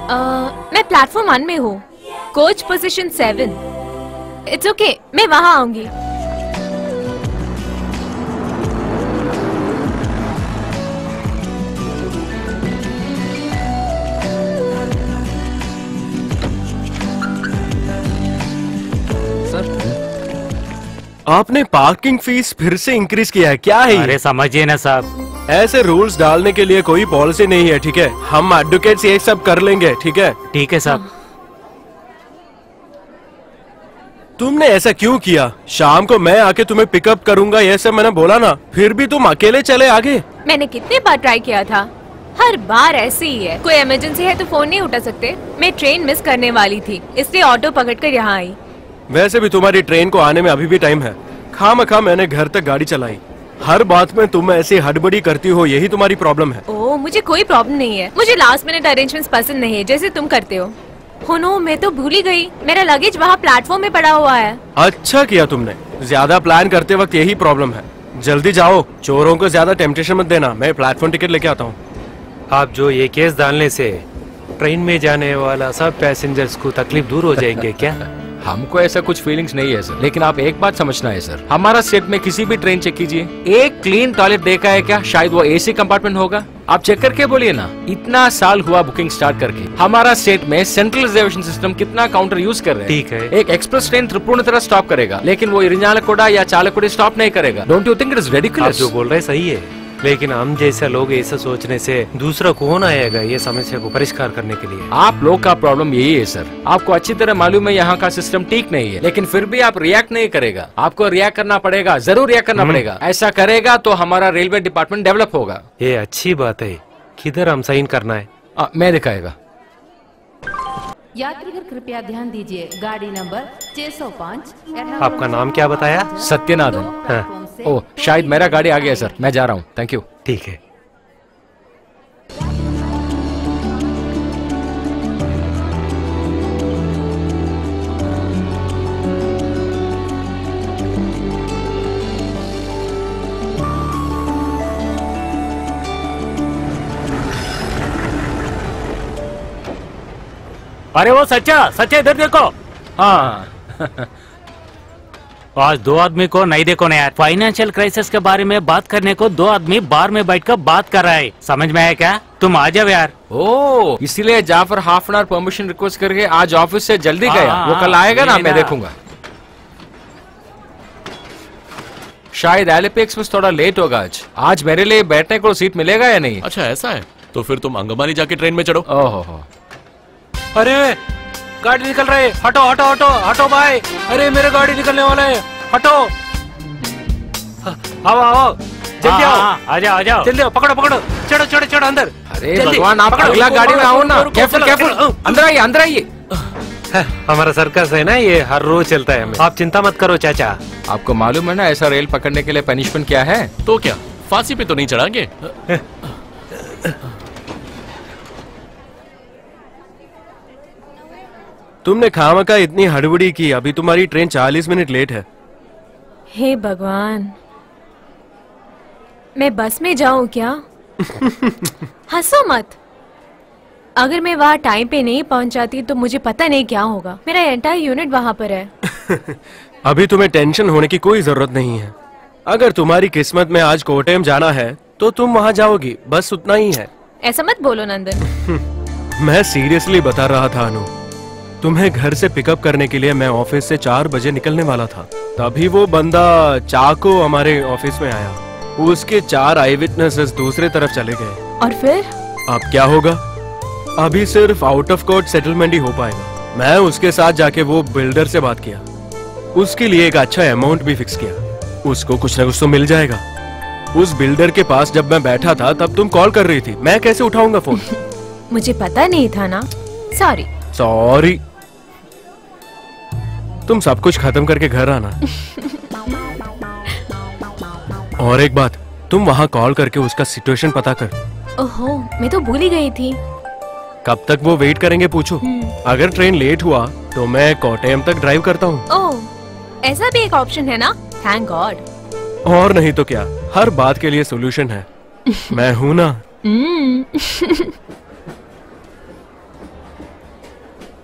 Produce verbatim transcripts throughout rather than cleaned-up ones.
मैं platform one में हूँ, coach position seven. It's okay, मैं वहाँ आऊंगी। आपने पार्किंग फीस फिर से इंक्रीज किया है, क्या है? अरे समझिए ना साहब, ऐसे रूल्स डालने के लिए कोई पॉलिसी नहीं है, ठीक है? हम एडवोकेट्स ये सब कर लेंगे, ठीक है? ठीक है साहब। तुमने ऐसा क्यों किया? शाम को मैं आके तुम्हें पिकअप करूंगा ये सब मैंने बोला ना, फिर भी तुम अकेले चले आगे। मैंने कितने बार ट्राई किया था, हर बार ऐसे ही है। कोई इमरजेंसी है तो फोन नहीं उठा सकते। मैं ट्रेन मिस करने वाली थी, इसलिए ऑटो पकड़कर यहाँ आई। वैसे भी तुम्हारी ट्रेन को आने में अभी भी टाइम है। खामखा मैंने घर तक गाड़ी चलाई। हर बात में तुम ऐसी हड़बड़ी करती हो, यही तुम्हारी प्रॉब्लम है। ओह, मुझे कोई प्रॉब्लम नहीं है। मुझे लास्ट मिनट अरेंजमेंट्स पसंद नहीं है, जैसे तुम करते हो। हो नो, मैं तो भूल ही गई, मेरा लगेज वहाँ प्लेटफॉर्म में पड़ा हुआ है। अच्छा किया तुमने, ज्यादा प्लान करते वक्त यही प्रॉब्लम है। जल्दी जाओ, चोरों को ज्यादा टेम्पटेशन मत देना। मैं प्लेटफॉर्म टिकट लेके आता हूँ। आप जो ये केस डालने से ट्रेन में जाने वाला सब पैसेंजर्स को तकलीफ दूर हो जाएंगे क्या? हमको ऐसा कुछ फीलिंग्स नहीं है सर, लेकिन आप एक बात समझना है सर, हमारा सेट में किसी भी ट्रेन चेक कीजिए, एक क्लीन टॉयलेट देखा है क्या? शायद वो एसी कंपार्टमेंट होगा। आप चेक करके बोलिए ना। इतना साल हुआ बुकिंग स्टार्ट करके, हमारा सेट में सेंट्रल रिजर्वेशन सिस्टम कितना काउंटर यूज कर रहे हैं। ठीक है। एक एक्सप्रेस ट्रेन त्रिपुर्ण तरह स्टॉप करेगा, लेकिन वो इरिंजालकोड़ा या चालकोड़ी स्टॉप नहीं करेगा। Don't you think it is आप रिडिकुलस? जो बोल रहे सही है, लेकिन हम जैसा लोग ऐसा सोचने से दूसरा कौन आएगा ये समस्या को परिष्कार करने के लिए? आप लोग का प्रॉब्लम यही है सर। आपको अच्छी तरह मालूम है यहाँ का सिस्टम ठीक नहीं है, लेकिन फिर भी आप रिएक्ट नहीं करेगा। आपको रिएक्ट करना पड़ेगा, जरूर रिएक्ट करना पड़ेगा। ऐसा करेगा तो हमारा रेलवे डिपार्टमेंट डेवलप होगा। ये अच्छी बात है। किधर हम साइन करना है? आ, मैं दिखाएगा। यात्रीगण कृपया ध्यान दीजिए, गाड़ी नंबर छह सौ पाँच। आपका नाम क्या बताया? सत्यनाथन। हाँ। ओह, शायद मेरा गाड़ी आ गया सर, मैं जा रहा हूँ। Thank you. ठीक है। अरे वो सच्चा सच्चा इधर देखो। हाँ आज दो आदमी को नहीं देखो ना यार। फाइनेंशियल क्राइसिस के बारे में बात करने को दो आदमी बार में बैठकर बात कर रहा है। समझ में आया क्या? तुम आ जाओ यार। ओह, इसीलिए Jafar half an hour permission request करके आज ऑफिस से जल्दी हाँ, गया। हाँ, वो कल आएगा ना, ना। मैं देखूंगा। शायद एलपी एक्सप्रेस थोड़ा लेट होगा आज। आज मेरे लिए बैठने को सीट मिलेगा या नहीं? अच्छा ऐसा है, तो फिर तुम अंगमानी जाके ट्रेन में चढ़ो। ओहो हो। अरे गाड़ी निकल रही है, हटो हटो हटो हटो भाई। अरे मेरे गाड़ी निकलने वाला है, हटो। आओ आओ जल्दी आओ। आ जाओ आ जाओ जल्दी आओ, पकड़ो पकड़ो, चढ़ो चढ़ो चढ़ो अंदर। अरे जल्दी, भगवान, आप पकड़ो, अगला रुको, गाड़ी में रुको, आओ रुको, ना। रुको, केयरफुल चलो, केयरफुल, चलो। अंदर आइए अंदर आइए। हमारा सर्कस है ना, ये हर रोज चलता है हमें। आप चिंता मत करो चाचा। आपको मालूम है ना ऐसा रेल पकड़ने के लिए पनिशमेंट क्या है? तो क्या फांसी पे तो नहीं चढ़ाएंगे? तुमने खामखा इतनी हड़बड़ी की, अभी तुम्हारी ट्रेन चालीस मिनट लेट है। हे भगवान, मैं बस में जाऊं क्या? हंसो मत। अगर मैं वहाँ टाइम पे नहीं पहुँच जाती तो मुझे पता नहीं क्या होगा। मेरा एंटायर यूनिट वहाँ पर है। अभी तुम्हें टेंशन होने की कोई जरूरत नहीं है। अगर तुम्हारी किस्मत में आज कोट्टयम जाना है तो तुम वहाँ जाओगी, बस उतना ही है। ऐसा मत बोलो नंदन। मैं सीरियसली बता रहा था अनु, तुम्हें घर से पिकअप करने के लिए मैं ऑफिस से चार बजे निकलने वाला था। तभी वो बंदा चाको हमारे ऑफिस में आया। उसके चार आई विटनेसेस दूसरे तरफ चले गए। और फिर अब क्या होगा? अभी सिर्फ आउट ऑफ कोर्ट सेटलमेंट ही हो पाएगा। मैं उसके साथ जाके वो बिल्डर से बात किया, उसके लिए एक अच्छा अमाउंट भी फिक्स किया। उसको कुछ ना कुछ तो मिल जाएगा। उस बिल्डर के पास जब मैं बैठा था तब तुम कॉल कर रही थी, मैं कैसे उठाऊंगा फोन? मुझे पता नहीं था ना, सॉरी। सॉरी। तुम सब कुछ खत्म करके घर आना। और एक बात, तुम वहाँ कॉल करके उसका सिचुएशन पता कर। ओहो, मैं तो भूल ही गई थी। कब तक वो वेट करेंगे पूछो। अगर ट्रेन लेट हुआ तो मैं कोट्टयम तक ड्राइव करता हूँ। ओह, ऐसा भी एक ऑप्शन है ना? Thank God. और नहीं तो क्या, हर बात के लिए सोल्यूशन है। मैं हूं ना।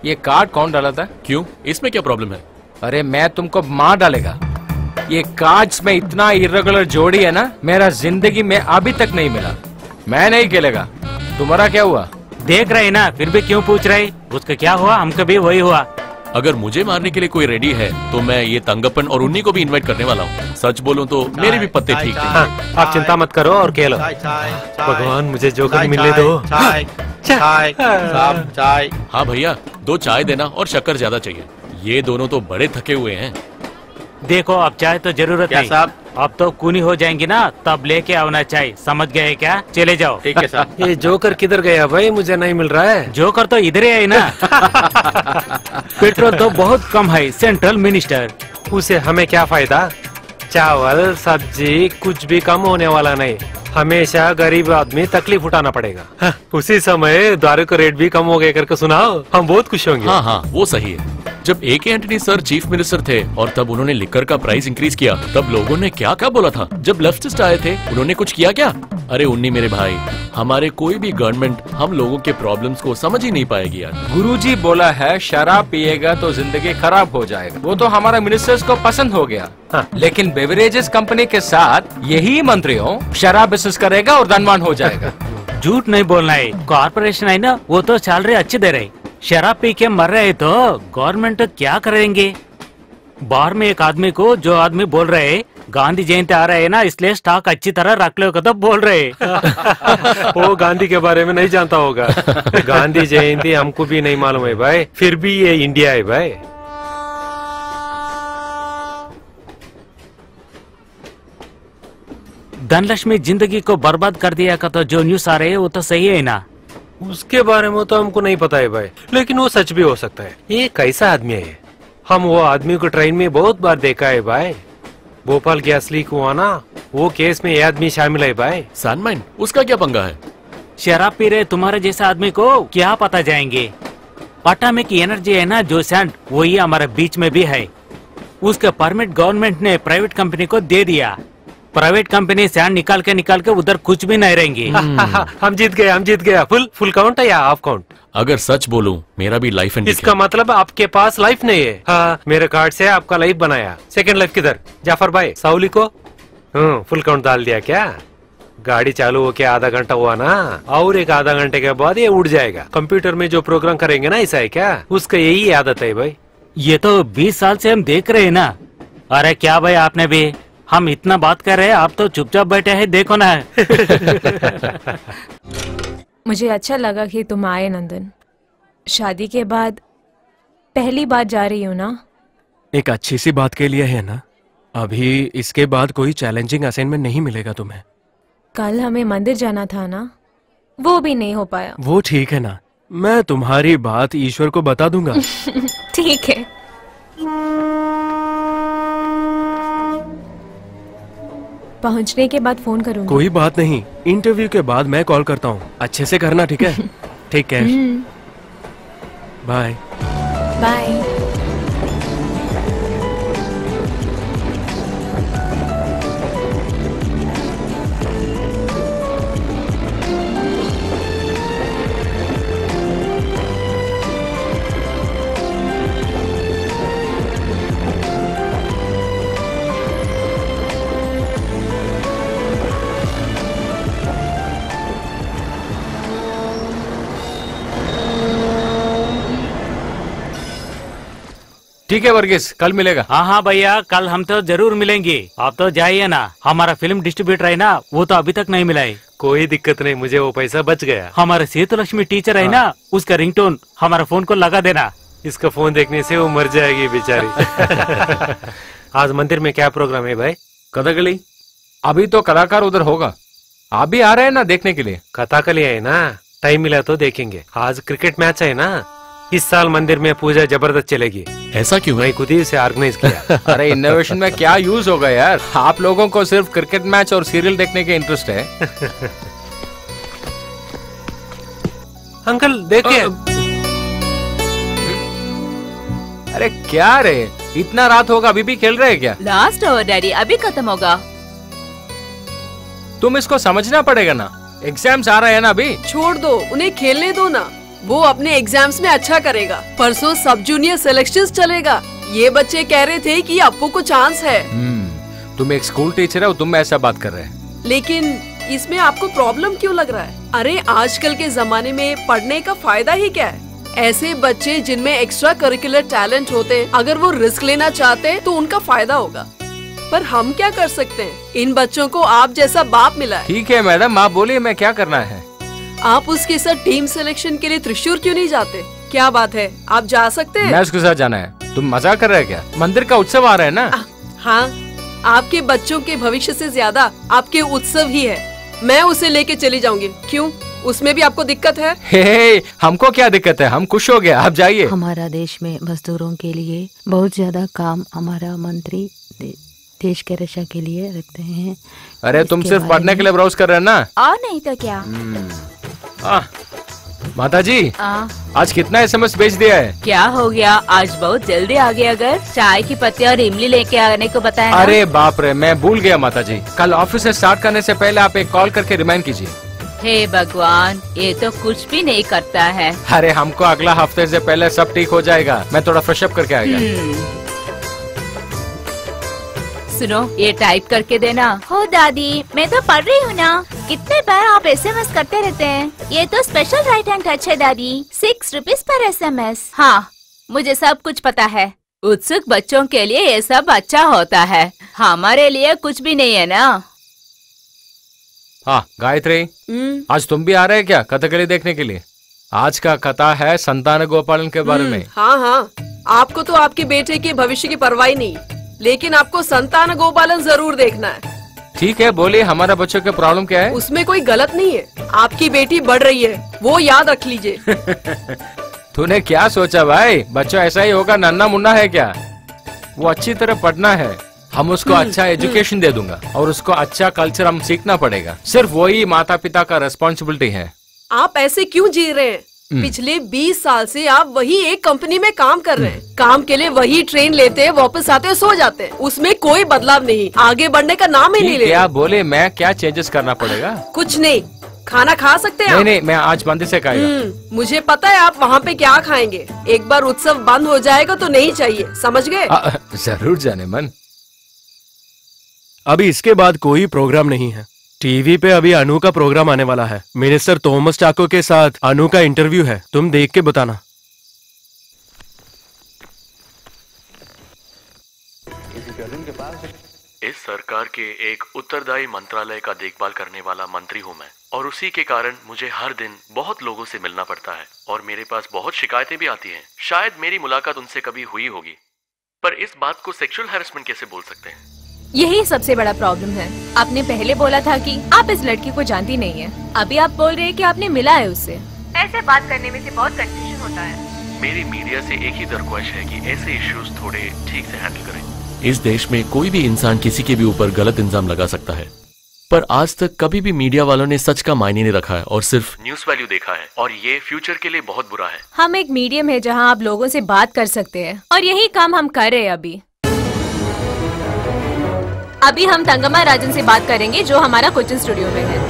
ये कार्ड कौन डाला था? क्यों, इसमें क्या प्रॉब्लम है? अरे मैं तुमको मार डालेगा। ये कार्ड्स में इतना इरेगुलर जोड़ी है ना, मेरा जिंदगी में अभी तक नहीं मिला। मैं नहीं खेलेगा। तुम्हारा क्या हुआ? देख रहे ना, फिर भी क्यों पूछ रहे? उसका क्या हुआ? हमको भी वही हुआ। अगर मुझे मारने के लिए कोई रेडी है तो मैं ये तंगप्पन और उन्हीं को भी इनवाइट करने वाला हूँ। सच बोलूं तो मेरे भी पत्ते ठीक नहीं। हाँ, आप चिंता मत करो और खेलो। भगवान मुझे जोकर मिलने दो। चाय चाय साहब चाय। हाँ भैया, दो चाय देना और शक्कर ज्यादा चाहिए। ये दोनों तो बड़े थके हुए हैं। देखो अब चाय तो जरूरत क्या नहीं साहब? अब तो कूनी हो जाएंगी ना, तब लेके आना चाहिए। समझ गए क्या? चले जाओ। ठीक है साहब। ये जोकर किधर गया भाई? मुझे नहीं मिल रहा है। जोकर तो इधर ही है ना। पेट्रोल तो बहुत कम है सेंट्रल मिनिस्टर। उसे हमें क्या फायदा? चावल सब्जी कुछ भी कम होने वाला नहीं। हमेशा गरीब आदमी तकलीफ उठाना पड़ेगा। हाँ, उसी समय दारू का रेट भी कम हो गया करके सुनाओ, हम बहुत खुश होंगे। हाँ हाँ वो सही है। जब ए के एंटनी सर चीफ मिनिस्टर थे और तब उन्होंने लिकर का प्राइस इंक्रीज किया, तब लोगों ने क्या क्या बोला था? जब लेफ्टिस्ट आए थे उन्होंने कुछ किया क्या? अरे उन्नी मेरे भाई, हमारे कोई भी गवर्नमेंट हम लोगों के प्रॉब्लम्स को समझ ही नहीं पाएगी यार। गुरुजी बोला है शराब पिएगा तो जिंदगी खराब हो जाएगा। वो तो हमारा मिनिस्टर्स को पसंद हो गया। हाँ, लेकिन बेवरेजेस कंपनी के साथ यही मंत्रियों शराब बिजनेस करेगा और धनवान हो जाएगा। झूठ नहीं बोलना है। कॉर्पोरेशन है ना, वो तो सैलरी अच्छी दे रहे। शराब पी के मर रहे तो गवर्नमेंट क्या करेंगे? बाहर में एक आदमी को जो आदमी बोल रहे गांधी जयंती आ रहे है ना, इसलिए स्टॉक अच्छी तरह रख लो तो बोल रहे। वो गांधी के बारे में नहीं जानता होगा। गांधी जयंती हमको भी नहीं मालूम है भाई, फिर भी ये इंडिया है भाई। धनलक्ष्मी जिंदगी को बर्बाद कर दिया का तो जो न्यूज आ रहे है वो तो सही है ना? उसके बारे में तो हमको नहीं पता है भाई, लेकिन वो सच भी हो सकता है। ये कैसा आदमी है? हम वो आदमी को ट्रेन में बहुत बार देखा है भाई। भोपाल गैस लीक हुआ ना, वो केस में ये आदमी शामिल है भाई। सैंडमाइन, उसका क्या पंगा है? शराब पी रहे तुम्हारे जैसे आदमी को क्या पता जाएंगे? एटॉमिक एनर्जी है ना जो सैंड, वही हमारे बीच में भी है। उसका परमिट गवर्नमेंट ने प्राइवेट कंपनी को दे दिया। प्राइवेट कंपनी सैंड निकाल के निकाल के उधर कुछ भी नहीं रहेंगे। हम जीत गए, हम जीत गया। फुल फुल काउंट है या हाफ काउंट? अगर सच बोलूं, मेरा भी लाइफ एंड इसका मतलब आपके पास लाइफ नहीं है। हाँ, मेरे कार्ड से आपका लाइफ बनाया। सेकंड लाइफ किधर? जाफर भाई, साउली को हम्म फुल काउंट डाल दिया क्या? गाड़ी चालू होके आधा घंटा हुआ ना, और एक आधा घंटे के बाद ये उड़ जाएगा। कंप्यूटर में जो प्रोग्राम करेंगे ना, ऐसा है क्या? उसका यही आदत है भाई। ये तो बीस साल से हम देख रहे हैं ना। अरे क्या भाई, आपने भी हम इतना बात कर रहे हैं, आप तो चुपचाप बैठे हैं, देखो ना। मुझे अच्छा लगा कि तुम आए नंदन। शादी के बाद पहली बार जा रही हो ना? एक अच्छी सी बात के लिए है ना। अभी इसके बाद कोई चैलेंजिंग असाइनमेंट नहीं मिलेगा तुम्हें। कल हमें मंदिर जाना था ना, वो भी नहीं हो पाया। वो ठीक है ना, मैं तुम्हारी बात ईश्वर को बता दूंगा। ठीक है। पहुंचने के बाद फोन करूंगी। कोई बात नहीं, इंटरव्यू के बाद मैं कॉल करता हूँ। अच्छे से करना, ठीक है? ठीक है, बाय बाय। ठीक है वर्गीस, कल मिलेगा। हाँ हाँ भैया, कल हम तो जरूर मिलेंगे। आप तो जाइए ना, हमारा फिल्म डिस्ट्रीब्यूटर है ना, वो तो अभी तक नहीं मिला है। कोई दिक्कत नहीं, मुझे वो पैसा बच गया। हमारे सेतुलक्ष्मी टीचर है ना, उसका रिंगटोन हमारा फोन को लगा देना। इसका फोन देखने से वो मर जाएगी बेचारी। आज मंदिर में क्या प्रोग्राम है भाई? कथकली। अभी तो कलाकार उधर होगा। आप भी आ रहे हैं ना देखने के लिए? कथकली है ना, टाइम मिला तो देखेंगे। आज क्रिकेट मैच है ना, इस साल मंदिर में पूजा जबरदस्त चलेगी। ऐसा क्यों? मैं खुद ही से ऑर्गेनाइज किया। अरे इनोवेशन में क्या यूज होगा यार? आप लोगों को सिर्फ क्रिकेट मैच और सीरियल देखने के इंटरेस्ट है। अंकल देखिए। अरे क्या रे, इतना रात होगा अभी भी खेल रहे हैं क्या? लास्ट ओवर डैडी, अभी खत्म होगा। तुम इसको समझना पड़ेगा ना, एग्जाम्स आ रहे हैं ना अभी। छोड़ दो, उन्हें खेलने दो ना। वो अपने एग्जाम्स में अच्छा करेगा। परसों सब जूनियर सिलेक्शंस चलेगा। ये बच्चे कह रहे थे कि अप्पू को चांस है। हम्म, तुम एक स्कूल टीचर हो, तुम ऐसा बात कर रहे हैं। लेकिन इसमें आपको प्रॉब्लम क्यों लग रहा है? अरे आजकल के जमाने में पढ़ने का फायदा ही क्या है? ऐसे बच्चे जिनमें एक्स्ट्रा करिकुलर टैलेंट होते हैं, अगर वो रिस्क लेना चाहते हैं तो उनका फायदा होगा। पर हम क्या कर सकते हैं? इन बच्चों को आप जैसा बाप मिला है। ठीक है मैडम, आप बोलिए मैं क्या करना है। आप उसके साथ टीम सिलेक्शन के लिए त्रिशूर क्यों नहीं जाते? क्या बात है, आप जा सकते हैं। मैं उसके साथ जाना है? तुम मजाक कर रहे हैं क्या? मंदिर का उत्सव आ रहा है ना। आ, हाँ, आपके बच्चों के भविष्य से ज्यादा आपके उत्सव ही है। मैं उसे लेके चली जाऊंगी। क्यों, उसमें भी आपको दिक्कत है? हे, हे, हमको क्या दिक्कत है, हम खुश हो गए, आप जाइए। हमारा देश में मजदूरों के लिए बहुत ज्यादा काम हमारा मंत्री दे, देश के रक्षा के लिए रखते हैं। अरे तुम सिर्फ पढ़ने के लिए ब्राउज कर रहे हैं ना? और नहीं तो क्या। आ, माता जी, आ, आज कितना एसएमएस भेज दिया है? क्या हो गया, आज बहुत जल्दी आ गया। अगर चाय की पत्ती और इमली लेके आने को बताया। अरे बाप रे, मैं भूल गया माता जी। कल ऑफिस से स्टार्ट करने से पहले आप एक कॉल करके रिमाइंड कीजिए। हे भगवान, ये तो कुछ भी नहीं करता है। अरे हमको अगला हफ्ते से पहले सब ठीक हो जाएगा। मैं थोड़ा फ्रेश अप करके आएगा। सुनो, ये टाइप करके देना। हो दादी, मैं तो पढ़ रही हूँ ना। कितने बार आप एसएमएस करते रहते हैं। ये तो स्पेशल राइट हैंड टच है दादी, सिक्स रुपीज पर एसएमएस। हाँ, मुझे सब कुछ पता है। उत्सुक बच्चों के लिए ये सब अच्छा होता है, हमारे लिए कुछ भी नहीं है ना। हाँ गायत्री, आज तुम भी आ रहे हैं क्या कथकली देखने के लिए? आज का कथा है संतान गोपालन के बारे में। हाँ हाँ, आपको तो आपके बेटे के भविष्य की परवाह नहीं, लेकिन आपको संतान गोपालन जरूर देखना है। ठीक है, बोलिए हमारा बच्चों का प्रॉब्लम क्या है? उसमें कोई गलत नहीं है, आपकी बेटी बढ़ रही है, वो याद रख लीजिए। तूने क्या सोचा भाई? बच्चा ऐसा ही होगा, नन्ना मुन्ना है क्या? वो अच्छी तरह पढ़ना है, हम उसको अच्छा एजुकेशन दे दूंगा और उसको अच्छा कल्चर हम सीखना पड़ेगा। सिर्फ वही माता पिता का रेस्पॉन्सिबिलिटी है। आप ऐसे क्यों जी रहे हैं? पिछले बीस साल से आप वही एक कंपनी में काम कर रहे हैं। काम के लिए वही ट्रेन लेते हैं, वापस आते हैं, सो जाते हैं। उसमें कोई बदलाव नहीं, आगे बढ़ने का नाम ही नहीं लेते। क्या बोले, मैं क्या चेंजेस करना पड़ेगा? कुछ नहीं, खाना खा सकते हैं। नहीं नहीं, मैं आज मंदिर से खाएगा। मुझे पता है आप वहाँ पे क्या खाएंगे। एक बार उत्सव बंद हो जाएगा तो नहीं चाहिए, समझ गए? जरूर जाने मन। अभी इसके बाद कोई प्रोग्राम नहीं है। टीवी पे अभी अनु का प्रोग्राम आने वाला है। मिनिस्टर थॉमस चाको के साथ अनु का इंटरव्यू है, तुम देख के बताना। इस सरकार के एक उत्तरदायी मंत्रालय का देखभाल करने वाला मंत्री हूँ मैं, और उसी के कारण मुझे हर दिन बहुत लोगों से मिलना पड़ता है और मेरे पास बहुत शिकायतें भी आती हैं। शायद मेरी मुलाकात उनसे कभी हुई होगी, पर इस बात को सेक्सुअल हैरेसमेंट कैसे बोल सकते हैं? यही सबसे बड़ा प्रॉब्लम है। आपने पहले बोला था कि आप इस लड़की को जानती नहीं है, अभी आप बोल रहे हैं कि आपने मिला है उससे। ऐसे बात करने में से बहुत कंफ्यूजन होता है। मेरी मीडिया से एक ही दरख्वास्त है कि ऐसे इश्यूज थोड़े ठीक से हैंडल करें। इस देश में कोई भी इंसान किसी के भी ऊपर गलत इल्जाम लगा सकता है, पर आज तक कभी भी मीडिया वालों ने सच का मायने नहीं रखा है और सिर्फ न्यूज वैल्यू देखा है, और ये फ्यूचर के लिए बहुत बुरा है। हम एक मीडियम है जहाँ आप लोगों से बात कर सकते हैं, और यही काम हम कर रहे हैं अभी। अभी हम तंगमा राजन से बात करेंगे जो हमारा कोचिंग स्टूडियो में है।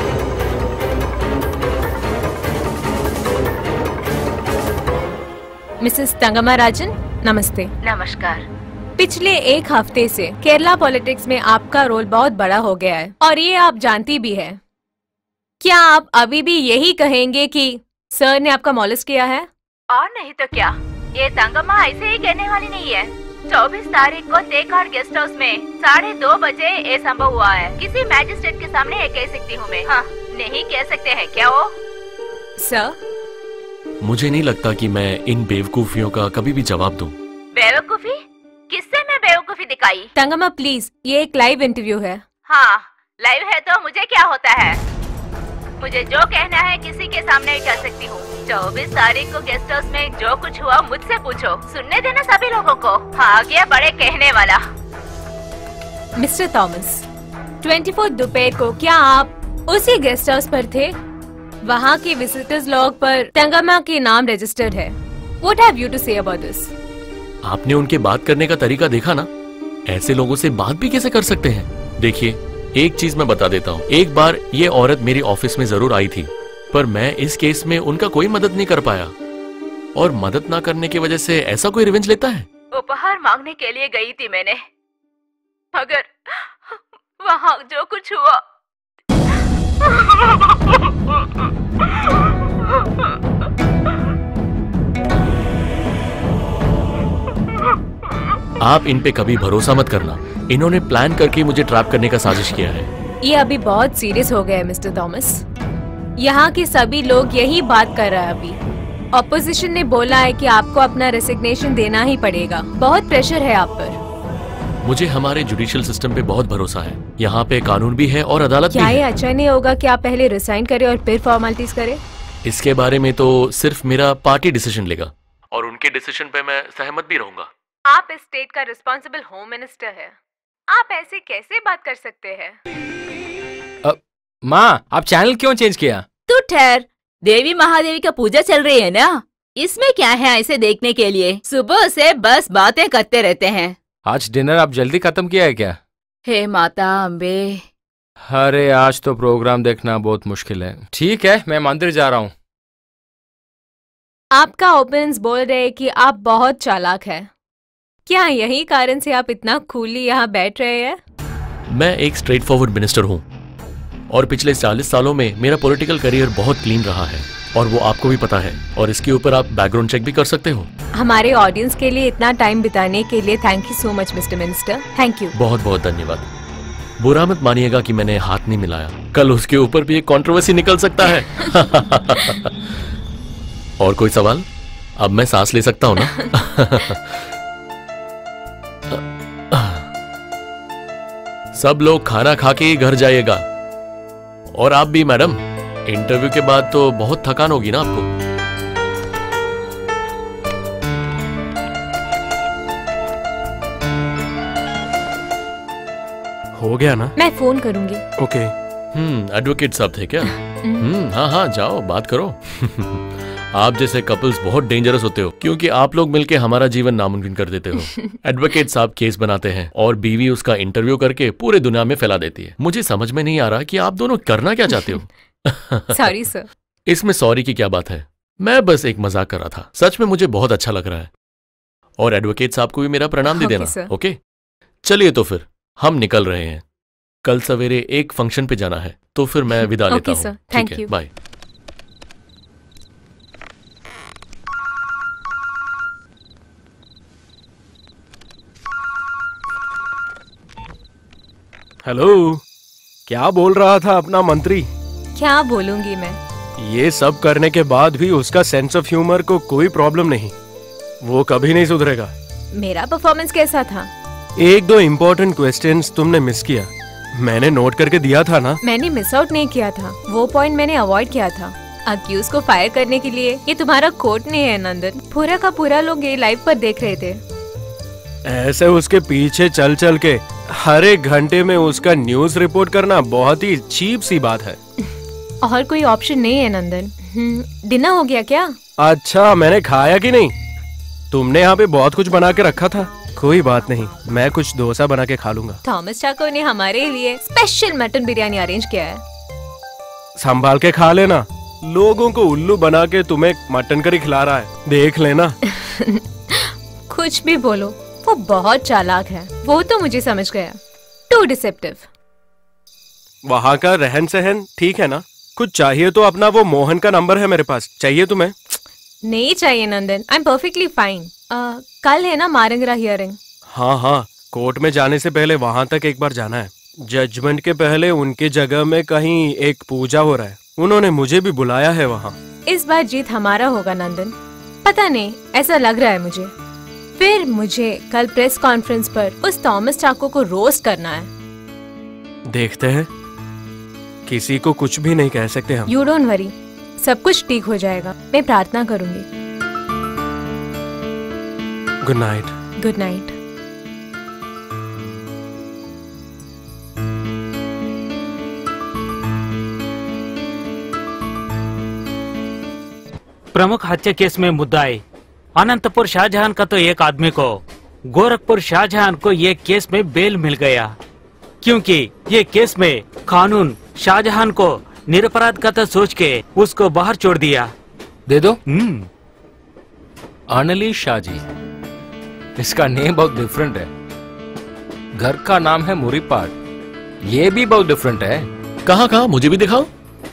मिसेस तंगमा राजन, नमस्ते। नमस्कार। पिछले एक हफ्ते से केरला पॉलिटिक्स में आपका रोल बहुत बड़ा हो गया है और ये आप जानती भी है। क्या आप अभी भी यही कहेंगे कि सर ने आपका मॉलेस्ट किया है? और नहीं तो क्या, ये तंगमा ऐसे ही कहने वाली नहीं है। चौबीस तारीख को तेकाड़ गेस्ट हाउस में साढ़े दो बजे ये संभव हुआ है। किसी मैजिस्ट्रेट के सामने ये कह सकती हूँ मैं। हाँ, नहीं कह सकते हैं क्या वो? सर, मुझे नहीं लगता कि मैं इन बेवकूफियों का कभी भी जवाब दूं। बेवकूफी? किससे मैं बेवकूफी दिखाई? तंगमा प्लीज, ये एक लाइव इंटरव्यू है। हाँ, लाइव है तो मुझे क्या होता है? मुझे जो कहना है किसी के सामने भी कह सकती हूँ। चौबीस तारीख को गेस्ट हाउस में जो कुछ हुआ मुझसे पूछो, सुनने देना सभी लोगों को। हाँ, गया बड़े कहने वाला। मिस्टर थॉमस, चौबीस दोपहर को क्या आप उसी गेस्ट हाउस पर थे? वहाँ के विजिटर्स लॉग पर तंगमा के नाम रजिस्टर्ड है। What have you to say about this? आपने उनके बात करने का तरीका देखा ना? ऐसे लोगों से बात भी कैसे कर सकते हैं? देखिए, एक चीज मैं बता देता हूँ। एक बार ये औरत मेरी ऑफिस में जरूर आई थी, पर मैं इस केस में उनका कोई मदद नहीं कर पाया, और मदद ना करने की वजह से ऐसा कोई रिवेंज लेता है? उपहार मांगने के लिए गई थी मैंने, मगर वहाँ जो कुछ हुआ। आप इन पे कभी भरोसा मत करना। इन्होंने प्लान करके मुझे ट्रैप करने का साजिश किया है। ये अभी बहुत सीरियस हो गया है मिस्टर थॉमस। यहाँ के सभी लोग यही बात कर रहे हैं अभी। ऑपोजिशन ने बोला है कि आपको अपना रेसिग्नेशन देना ही पड़ेगा। बहुत प्रेशर है आप पर। मुझे हमारे जुडिशियल सिस्टम पे बहुत भरोसा है। यहाँ पे कानून भी है और अदालत भी है। क्या ये अच्छा नहीं होगा कि आप पहले रिजाइन करें और फिर फॉर्मेलिटीज करें? इसके बारे में तो सिर्फ मेरा पार्टी डिसीजन लेगा, और उनके डिसीजन पे मैं सहमत भी रहूंगा। आप इस स्टेट का रिस्पॉन्सिबल होम मिनिस्टर है, आप ऐसे कैसे बात कर सकते हैं? माँ, आप चैनल क्यों चेंज किया? तू ठहर, देवी महादेवी का पूजा चल रही है ना, इसमें क्या है ऐसे देखने के लिए? सुबह से बस बातें करते रहते हैं। आज डिनर आप जल्दी खत्म किया है क्या? हे माता अम्बे। अरे आज तो प्रोग्राम देखना बहुत मुश्किल है। ठीक है, मैं मंदिर जा रहा हूँ। आपका ओपिनियंस बोल रहे हैं कि आप बहुत चालाक हैं। क्या यही कारण से आप इतना कूली यहाँ बैठ रहे हैं? मैं एक स्ट्रेट फॉरवर्ड मिनिस्टर हूँ, और पिछले चालीस सालों में मेरा पॉलिटिकल करियर बहुत क्लीन रहा है, और वो आपको भी पता है। और इसके ऊपर आप बैकग्राउंड चेक भी कर सकते हो। हमारे ऑडियंस के लिए इतना टाइम बिताने के लिए thank you so much mister minister. Thank you. बहुत बहुत धन्यवाद। बुरा मत मानिएगा कि मैंने हाथ नहीं मिलाया, कल उसके ऊपर भी एक कंट्रोवर्सी निकल सकता है। और कोई सवाल? अब मैं सांस ले सकता हूँ ना? सब लोग खाना खा के ही घर जाइएगा, और आप भी मैडम। इंटरव्यू के बाद तो बहुत थकान होगी ना आपको। हो गया ना? मैं फोन करूंगी। ओके। हम्म एडवोकेट साहब थे क्या? हम्म हाँ हाँ, जाओ बात करो। आप जैसे कपल्स बहुत डेंजरस होते हो, क्योंकि आप लोग मिलके हमारा जीवन नामुमकिन कर देते हो। एडवोकेट साहब केस बनाते हैं और बीवी उसका इंटरव्यू करके पूरे दुनिया में फैला देती है। मुझे समझ में नहीं आ रहा कि आप दोनों करना क्या चाहते हो। Sorry sir. इसमें सॉरी की क्या बात है? मैं बस एक मजाक कर रहा था। सच में मुझे बहुत अच्छा लग रहा है, और एडवोकेट साहब को भी मेरा प्रणाम दे देना। ओके, चलिए तो फिर हम निकल रहे हैं। कल सवेरे एक फंक्शन पे जाना है, तो फिर मैं विदा लेता हूँ। Thank you. बाय। हेलो, क्या बोल रहा था अपना मंत्री? क्या बोलूंगी मैं? ये सब करने के बाद भी उसका सेंस ऑफ ह्यूमर को कोई प्रॉब्लम नहीं। वो कभी नहीं सुधरेगा। मेरा परफॉर्मेंस कैसा था? एक दो इम्पोर्टेंट क्वेश्चंस तुमने मिस किया। मैंने नोट करके दिया था ना। मैंने मिस आउट नहीं किया था, वो पॉइंट मैंने अवॉइड किया था। अक्यूज को फायर करने के लिए ये तुम्हारा कोर्ट नहीं है नंदन। पूरा का पूरा लोग ये लाइव पर देख रहे थे। ऐसे उसके पीछे चल चल के हर एक घंटे में उसका न्यूज रिपोर्ट करना बहुत ही चीप सी बात है। और कोई ऑप्शन नहीं है नंदन। डिनर हो गया क्या? अच्छा, मैंने खाया कि नहीं? तुमने यहाँ पे बहुत कुछ बना के रखा था। कोई बात नहीं, मैं कुछ डोसा बना के खा लूंगा। थॉमस चाको ने हमारे लिए स्पेशल मटन बिरयानी अरेंज किया है। संभाल के खा लेना। लोगों को उल्लू बना के तुम्हें मटन करी खिला रहा है, देख लेना। कुछ भी बोलो, वो बहुत चालाक है। वो तो मुझे समझ गया। Too deceptive. वहाँ का रहन सहन ठीक है ना? कुछ चाहिए तो अपना वो मोहन का नंबर है मेरे पास, चाहिए तुम्हें? नहीं चाहिए Nandan, I am perfectly fine. कल है ना मारंगरा हियरिंग? हाँ हाँ, कोर्ट में जाने से पहले वहाँ तक एक बार जाना है। जजमेंट के पहले उनकी जगह में कहीं एक पूजा हो रहा है। उन्होंने मुझे भी बुलाया है वहाँ। इस बार जीत हमारा होगा नंदन। पता नहीं, ऐसा लग रहा है मुझे। फिर मुझे कल प्रेस कॉन्फ्रेंस पर उस थॉमस चाको को रोस्ट करना है। देखते हैं, किसी को कुछ भी नहीं कह सकते हम। यू डोंट वरी, सब कुछ ठीक हो जाएगा। मैं प्रार्थना करूंगी। Good night. Good night. प्रमुख हत्या केस में मुद्दाई अनंतपुर शाहजहां का तो एक आदमी को, गोरखपुर शाहजहां को ये केस में बेल मिल गया, क्योंकि ये केस में कानून शाहजहां को निरपराध कथा सोच के उसको बाहर छोड़ दिया। दे दो। हम्म अनली शाह जी, इसका नेम बहुत डिफरेंट है। घर का नाम है मुरीपाट, ये भी बहुत डिफरेंट है। कहाँ कहाँ मुझे भी दिखाओ।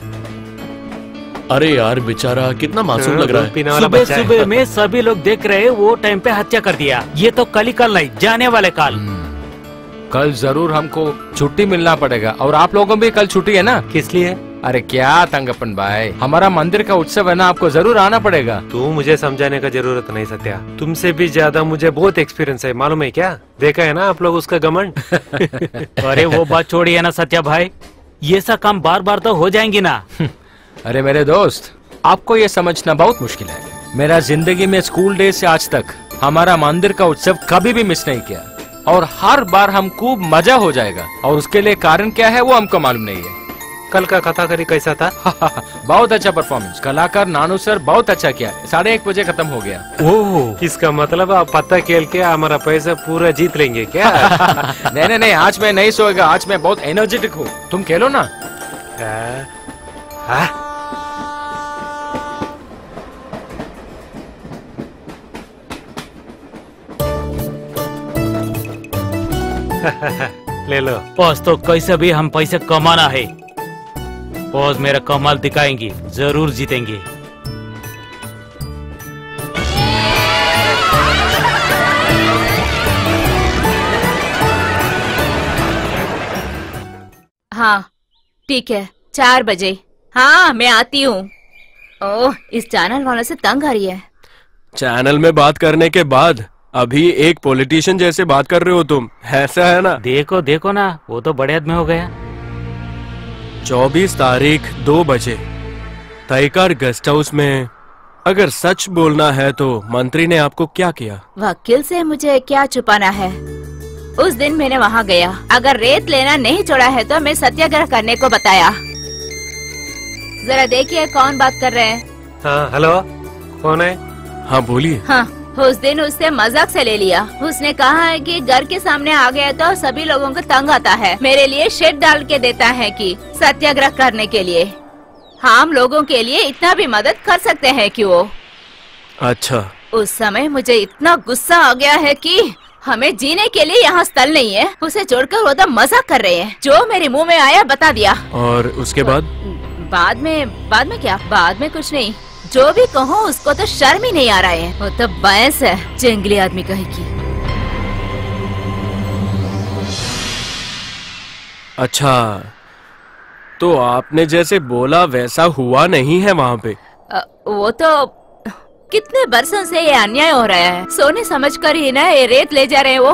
अरे यार बेचारा कितना मासूम लग रहा है। सुबह सुबह में सभी लोग देख रहे वो टाइम पे हत्या कर दिया। ये तो कल ही कल नहीं, जाने वाले कल। कल जरूर हमको छुट्टी मिलना पड़ेगा, और आप लोगों भी कल छुट्टी है ना? किस लिए? अरे क्या तंगप्पन भाई, हमारा मंदिर का उत्सव है ना, आपको जरूर आना पड़ेगा। तू मुझे समझाने का जरूरत नहीं सत्या, तुमसे भी ज्यादा मुझे बहुत एक्सपीरियंस है, मालूम है क्या? देखा है ना आप लोग उसका घमंड। अरे वो बात छोड़िए ना सत्या भाई, ये सब काम बार बार तो हो जाएंगी ना। अरे मेरे दोस्त, आपको ये समझना बहुत मुश्किल है। मेरा जिंदगी में स्कूल डे से आज तक हमारा मंदिर का उत्सव कभी भी मिस नहीं किया, और हर बार हम खूब मजा हो जाएगा। और उसके लिए कारण क्या है वो हमको मालूम नहीं है। कल का कथाकारी कैसा था? बहुत अच्छा परफॉर्मेंस, कलाकार नानू सर बहुत अच्छा किया। साढ़े एक बजे खत्म हो गया। ओह, इसका मतलब आप पत्ता खेल के हमारा पैसा पूरा जीत लेंगे क्या? नहीं नहीं नहीं, आज मैं नहीं सोएगा, आज मैं बहुत एनर्जेटिक हूँ। तुम खेलो ना। हाँ? ले लो। बॉस तो कैसे भी हम पैसे कमाना है। बॉस मेरा कमाल दिखाएंगी, जरूर जीतेंगे। हाँ ठीक है, चार बजे। हाँ मैं आती हूँ। ओह, इस चैनल वालों से तंग आ रही है। चैनल में बात करने के बाद अभी एक पॉलिटिशियन जैसे बात कर रहे हो तुम, ऐसा है ना? देखो देखो ना, वो तो बड़े आदमी हो गया। चौबीस तारीख दो बजे तयकार गेस्ट हाउस में। अगर सच बोलना है तो मंत्री ने आपको क्या किया? वकील से मुझे क्या छुपाना है। उस दिन मैंने वहाँ गया, अगर रेत लेना नहीं छोड़ा है तो मैं सत्याग्रह करने को बताया। जरा देखिए कौन बात कर रहे हैं। हाँ हेलो, कौन है? हाँ बोलिए। हाँ, उस दिन उससे मजाक से ले लिया। उसने कहा है कि घर के सामने आ गया तो सभी लोगों को तंग आता है। मेरे लिए शेड डाल के देता है कि सत्याग्रह करने के लिए। हम लोगों के लिए इतना भी मदद कर सकते हैं कि वो। अच्छा। उस समय मुझे इतना गुस्सा आ गया है कि हमें जीने के लिए यहाँ स्थल नहीं है। उसे छोड़कर वो तो मजाक कर रहे हैं। जो मेरे मुंह में आया बता दिया। और उसके बाद? बाद में बाद में क्या? बाद में कुछ नहीं। जो भी कहो उसको तो शर्म ही नहीं आ रहा है। वो तो भैंस है, जंगली आदमी कहेगी। अच्छा, तो आपने जैसे बोला वैसा हुआ नहीं है वहाँ पे? आ, वो तो कितने बरसों से ये अन्याय हो रहा है। सोने समझकर ही ना ये रेत ले जा रहे हैं। वो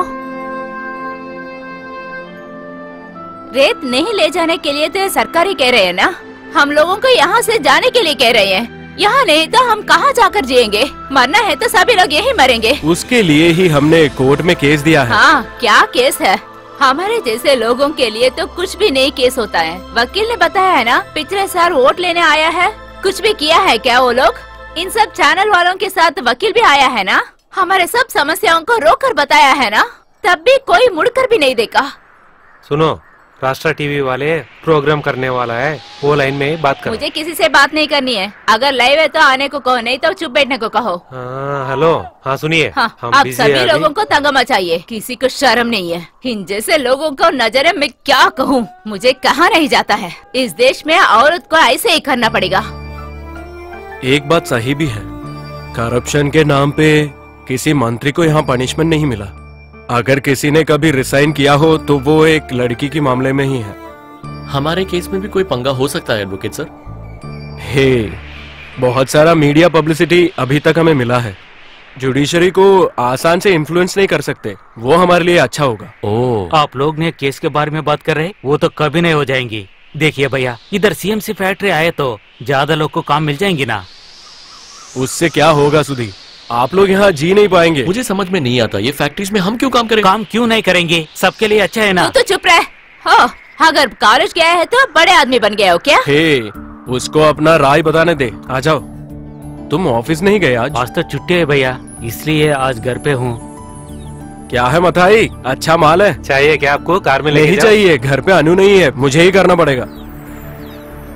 रेत नहीं ले जाने के लिए तो सरकार ही कह रहे हैं ना। हम लोगों को यहाँ से जाने के लिए कह रहे हैं। यहाँ नहीं तो हम कहाँ जाकर जिएंगे? मरना है तो सभी लोग यही मरेंगे। उसके लिए ही हमने कोर्ट में केस दिया है। हाँ, क्या केस है? हमारे जैसे लोगों के लिए तो कुछ भी नहीं केस होता है। वकील ने बताया है ना, पिछले साल वोट लेने आया है। कुछ भी किया है क्या वो लोग? इन सब चैनल वालों के साथ वकील भी आया है ना, हमारे सब समस्याओं को रोक कर बताया है ना, तब भी कोई मुड़कर भी नहीं देखा। सुनो, राष्ट्र टीवी वाले प्रोग्राम करने वाला है, वो लाइन में बात करो। मुझे किसी से बात नहीं करनी है। अगर लाइव है तो आने को कहो, नहीं तो चुप बैठने को कहो। हाँ हेलो, हाँ सुनिए। हाँ, हम अब busy सभी हैं लोगों अभी। को तंग मचाइए। किसी को शर्म नहीं है। इन जैसे लोगों को नजर में क्या कहूँ, मुझे कहा नहीं जाता है। इस देश में औरत को ऐसे ही करना पड़ेगा। एक बात सही भी है, करप्शन के नाम पे किसी मंत्री को यहाँ पनिशमेंट नहीं मिला। अगर किसी ने कभी रिसाइन किया हो तो वो एक लड़की के मामले में ही है। हमारे केस में भी कोई पंगा हो सकता है एडवोकेट सर? हे, बहुत सारा मीडिया पब्लिसिटी अभी तक हमें मिला है। जुडिशरी को आसान से इन्फ्लुएंस नहीं कर सकते, वो हमारे लिए अच्छा होगा। ओह, आप लोग ने केस के बारे में बात कर रहे, वो तो कभी नहीं हो जाएंगी। देखिए भैया, इधर सीएमसी फैक्ट्री आए तो ज्यादा लोग को काम मिल जाएंगी ना। उससे क्या होगा सुधी, आप लोग यहाँ जी नहीं पाएंगे। मुझे समझ में नहीं आता, ये फैक्ट्रीज में हम क्यों काम करें? काम क्यों नहीं करेंगे? सबके लिए अच्छा है ना। तू तो चुप रह। हो, अगर कॉलेज गया है तो बड़े आदमी बन गया हो क्या? हे, उसको अपना राय बताने दे। आ जाओ। तुम ऑफिस नहीं गए आज? आज तो छुट्टी है भैया, इसलिए आज घर पे हूँ। क्या है मथाई, अच्छा माल है? चाहिए क्या आपको? कार में लेके नहीं जाओ। चाहिए, घर पे अनु नहीं है, मुझे ही करना पड़ेगा।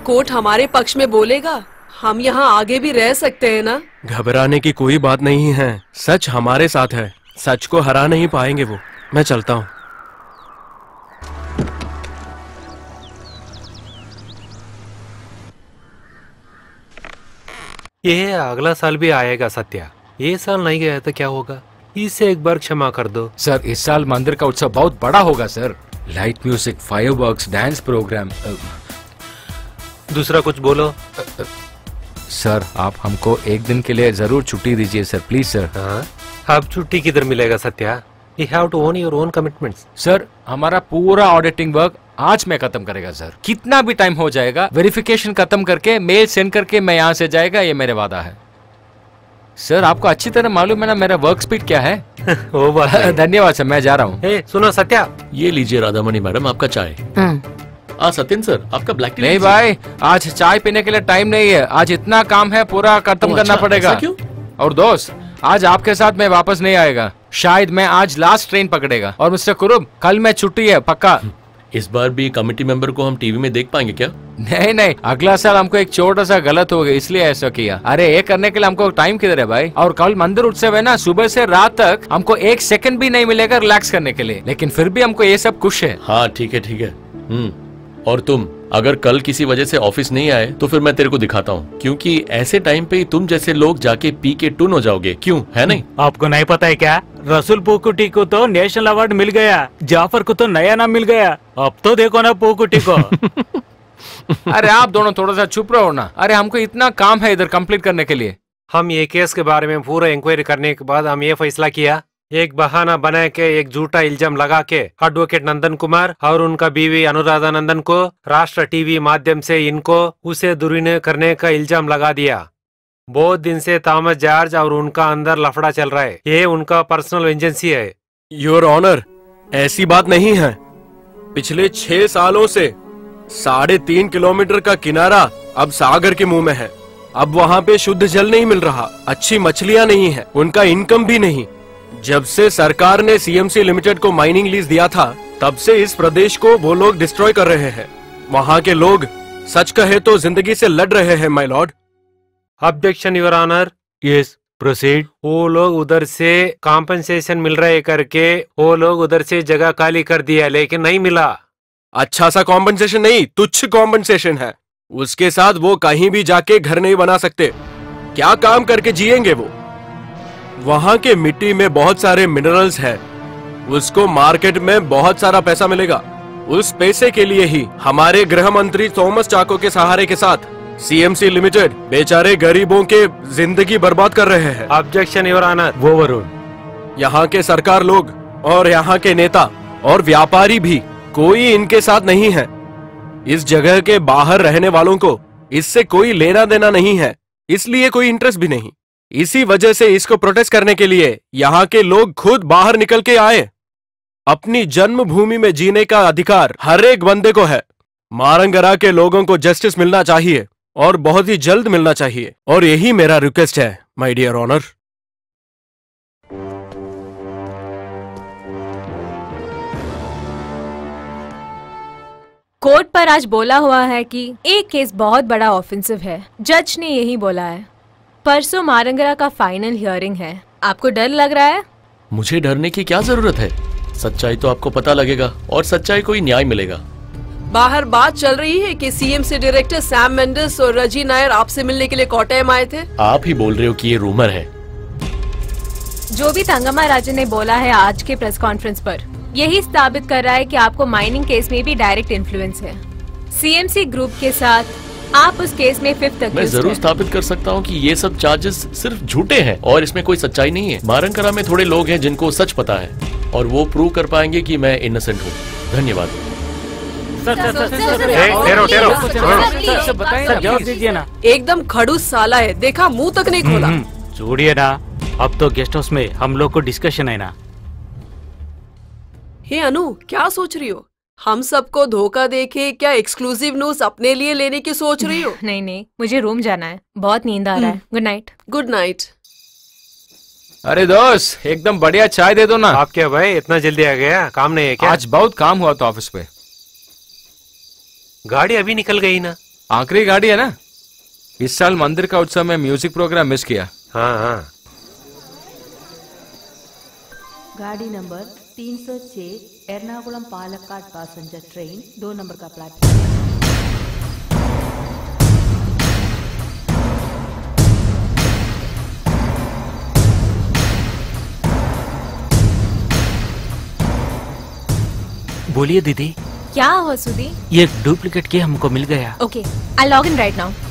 कोर्ट हमारे पक्ष में बोलेगा, हम यहाँ आगे भी रह सकते हैं ना? घबराने की कोई बात नहीं है, सच हमारे साथ है, सच को हरा नहीं पाएंगे वो। मैं चलता हूँ। ये अगला साल भी आएगा सत्या, ये साल नहीं गया तो क्या होगा? इसे एक बार क्षमा कर दो। सर इस साल मंदिर का उत्सव बहुत बड़ा होगा sir. Light music, fireworks, dance programme. दूसरा कुछ बोलो। सर आप हमको एक दिन के लिए जरूर छुट्टी दीजिए सर, प्लीज सर। हाँ? अब छुट्टी किधर मिलेगा Satya? You have to own your own commitments. Sir हमारा पूरा ऑडिटिंग वर्क आज मैं खत्म करेगा सर। कितना भी टाइम हो जाएगा, वेरिफिकेशन खत्म करके मेल सेंड करके मैं यहाँ से जाएगा, ये मेरे वादा है। सर आपको अच्छी तरह मालूम है ना मेरा वर्क स्पीड क्या है। वो बात है। धन्यवाद सर, मैं जा रहा हूँ। ए, सुनो सत्या, ये लीजिए राधामणि मैडम आपका चाय। हाँ सत्यन सर आपका ब्लैक टी। नहीं भाई, आज चाय पीने के लिए टाइम नहीं है, आज इतना काम है पूरा खत्म करना पड़ेगा। क्यों? और दोस्त आज आपके साथ मैं वापस नहीं आएगा, शायद मैं आज लास्ट ट्रेन पकड़ेगा। और मिस्टर कुरुब कल मैं छुट्टी है पक्का। इस बार भी कमेटी मेंबर को हम टीवी में देख पाएंगे क्या? नहीं नहीं, अगला साल हमको एक छोटा सा गलत हो गया इसलिए ऐसा किया। अरे ये करने के लिए हमको टाइम किधर है भाई? और कल मंदिर उत्सव है ना, सुबह से रात तक हमको एक सेकंड भी नहीं मिलेगा रिलैक्स करने के लिए, लेकिन फिर भी हमको ये सब खुश है। हाँ ठीक है ठीक है। हम्म और तुम अगर कल किसी वजह से ऑफिस नहीं आए तो फिर मैं तेरे को दिखाता हूँ, क्योंकि ऐसे टाइम पे तुम जैसे लोग जाके पी के टून हो जाओगे। क्यों, है नहीं? आपको नहीं पता है क्या? रसूल पोकुटी को तो नेशनल अवार्ड मिल गया, जाफर को तो नया नाम मिल गया। अब तो देखो ना पोकुटी को। अरे आप दोनों थोड़ा सा चुप रहो ना। अरे हमको इतना काम है इधर कंप्लीट करने के लिए। हम ये केस के बारे में पूरा इंक्वायरी करने के बाद हम ये फैसला किया, एक बहाना बना के एक झूठा इल्जाम लगा के एडवोकेट नंदन कुमार और उनका बीवी अनुराधा नंदन को राष्ट्र टीवी माध्यम से इनको उसे दुर्विनियोग करने का इल्जाम लगा दिया। बहुत दिन से थॉमस जॉर्ज और उनका अंदर लफड़ा चल रहा है, ये उनका पर्सनल एजेंसी है। योर ऑनर, ऐसी बात नहीं है। पिछले छह सालों से साढ़े तीन किलोमीटर का किनारा अब सागर के मुंह में है। अब वहाँ पे शुद्ध जल नहीं मिल रहा, अच्छी मछलियाँ नहीं है, उनका इनकम भी नहीं। जब से सरकार ने सीएमसी लिमिटेड को माइनिंग लीज दिया था, तब से इस प्रदेश को वो लोग डिस्ट्रॉय कर रहे हैं। वहाँ के लोग सच कहे तो जिंदगी से लड़ रहे हैं my lord. Objection your honour. Yes proceed. वो लोग उधर से कॉम्पनसेशन मिल रहे करके वो लोग उधर से जगह खाली कर दिया, लेकिन नहीं मिला। अच्छा सा कॉम्पनसेशन नहीं, तुच्छ कॉम्पनसेशन है। उसके साथ वो कहीं भी जाके घर नहीं बना सकते। क्या काम करके जिएंगे वो? वहाँ के मिट्टी में बहुत सारे मिनरल्स हैं, उसको मार्केट में बहुत सारा पैसा मिलेगा। उस पैसे के लिए ही हमारे गृह मंत्री थॉमस चाको के सहारे के साथ सीएमसी लिमिटेड बेचारे गरीबों के जिंदगी बर्बाद कर रहे हैं। Objection your honour. वो वरुण, यहाँ के सरकार लोग और यहाँ के नेता और व्यापारी भी कोई इनके साथ नहीं है। इस जगह के बाहर रहने वालों को इससे कोई लेना देना नहीं है, इसलिए कोई इंटरेस्ट भी नहीं। इसी वजह से इसको प्रोटेस्ट करने के लिए यहाँ के लोग खुद बाहर निकल के आए। अपनी जन्मभूमि में जीने का अधिकार हर एक बंदे को है। मारंगरा के लोगों को जस्टिस मिलना चाहिए और बहुत ही जल्द मिलना चाहिए, और यही मेरा रिक्वेस्ट है माय डियर ऑनर। कोर्ट पर आज बोला हुआ है कि एक केस बहुत बड़ा ऑफेंसिव है। जज ने यही बोला है। परसों मारंगरा का फाइनल हियरिंग है। आपको डर लग रहा है? मुझे डरने की क्या जरूरत है? सच्चाई तो आपको पता लगेगा और सच्चाई को ही न्याय मिलेगा। बाहर बात चल रही है कि सीएमसी डायरेक्टर सैम मेंडिस और रजी नायर आपसे मिलने के लिए कोट्टायम आए थे। आप ही बोल रहे हो कि ये रूमर है? जो भी तंगमा राजन ने बोला है आज के प्रेस कॉन्फ्रेंस पर, यही साबित कर रहा है कि आपको माइनिंग केस में भी डायरेक्ट इन्फ्लुएंस है। सीएमसी ग्रुप के साथ आप उस केस में फिफ्थ मैं जरूर स्थापित कर सकता हूँ कि ये सब चार्जेस सिर्फ झूठे हैं और इसमें कोई सच्चाई नहीं है। मारंगरा में थोड़े लोग हैं जिनको सच पता है और वो प्रूव कर पाएंगे कि मैं इनोसेंट हूँ। धन्यवाद। जवाब दीजिए ना। एकदम खड़ूस साला है, देखा मुंह तक नहीं खोला। छोड़िए ना, अब तो गेस्ट हाउस में हम लोग को डिस्कशन है ना। हे अनु, क्या सोच रही हो? हम सबको धोखा देके क्या एक्सक्लूसिव न्यूज अपने लिए लेने की सोच रही हो? नहीं नहीं, मुझे रूम जाना है, बहुत नींद आ रहा है। Good night. Good night. अरे दोस्त, एकदम बढ़िया चाय दे दो ना। आप क्या भाई इतना जल्दी आ गया? काम नहीं है क्या? आज बहुत काम हुआ था ऑफिस पे। गाड़ी अभी निकल गई ना। आखिरी गाड़ी है ना? इस साल मंदिर का उत्सव में म्यूजिक प्रोग्राम मिस किया। हाँ हाँ। गाड़ी नंबर तीन सौ छह एर्नाकुलम पालक्काड पैसेंजर ट्रेन दो नंबर का प्लेटफॉर्म। बोलिए दीदी। क्या हुआ सुधी? ये डुप्लीकेट की हमको मिल गया। Okay, I log in right now.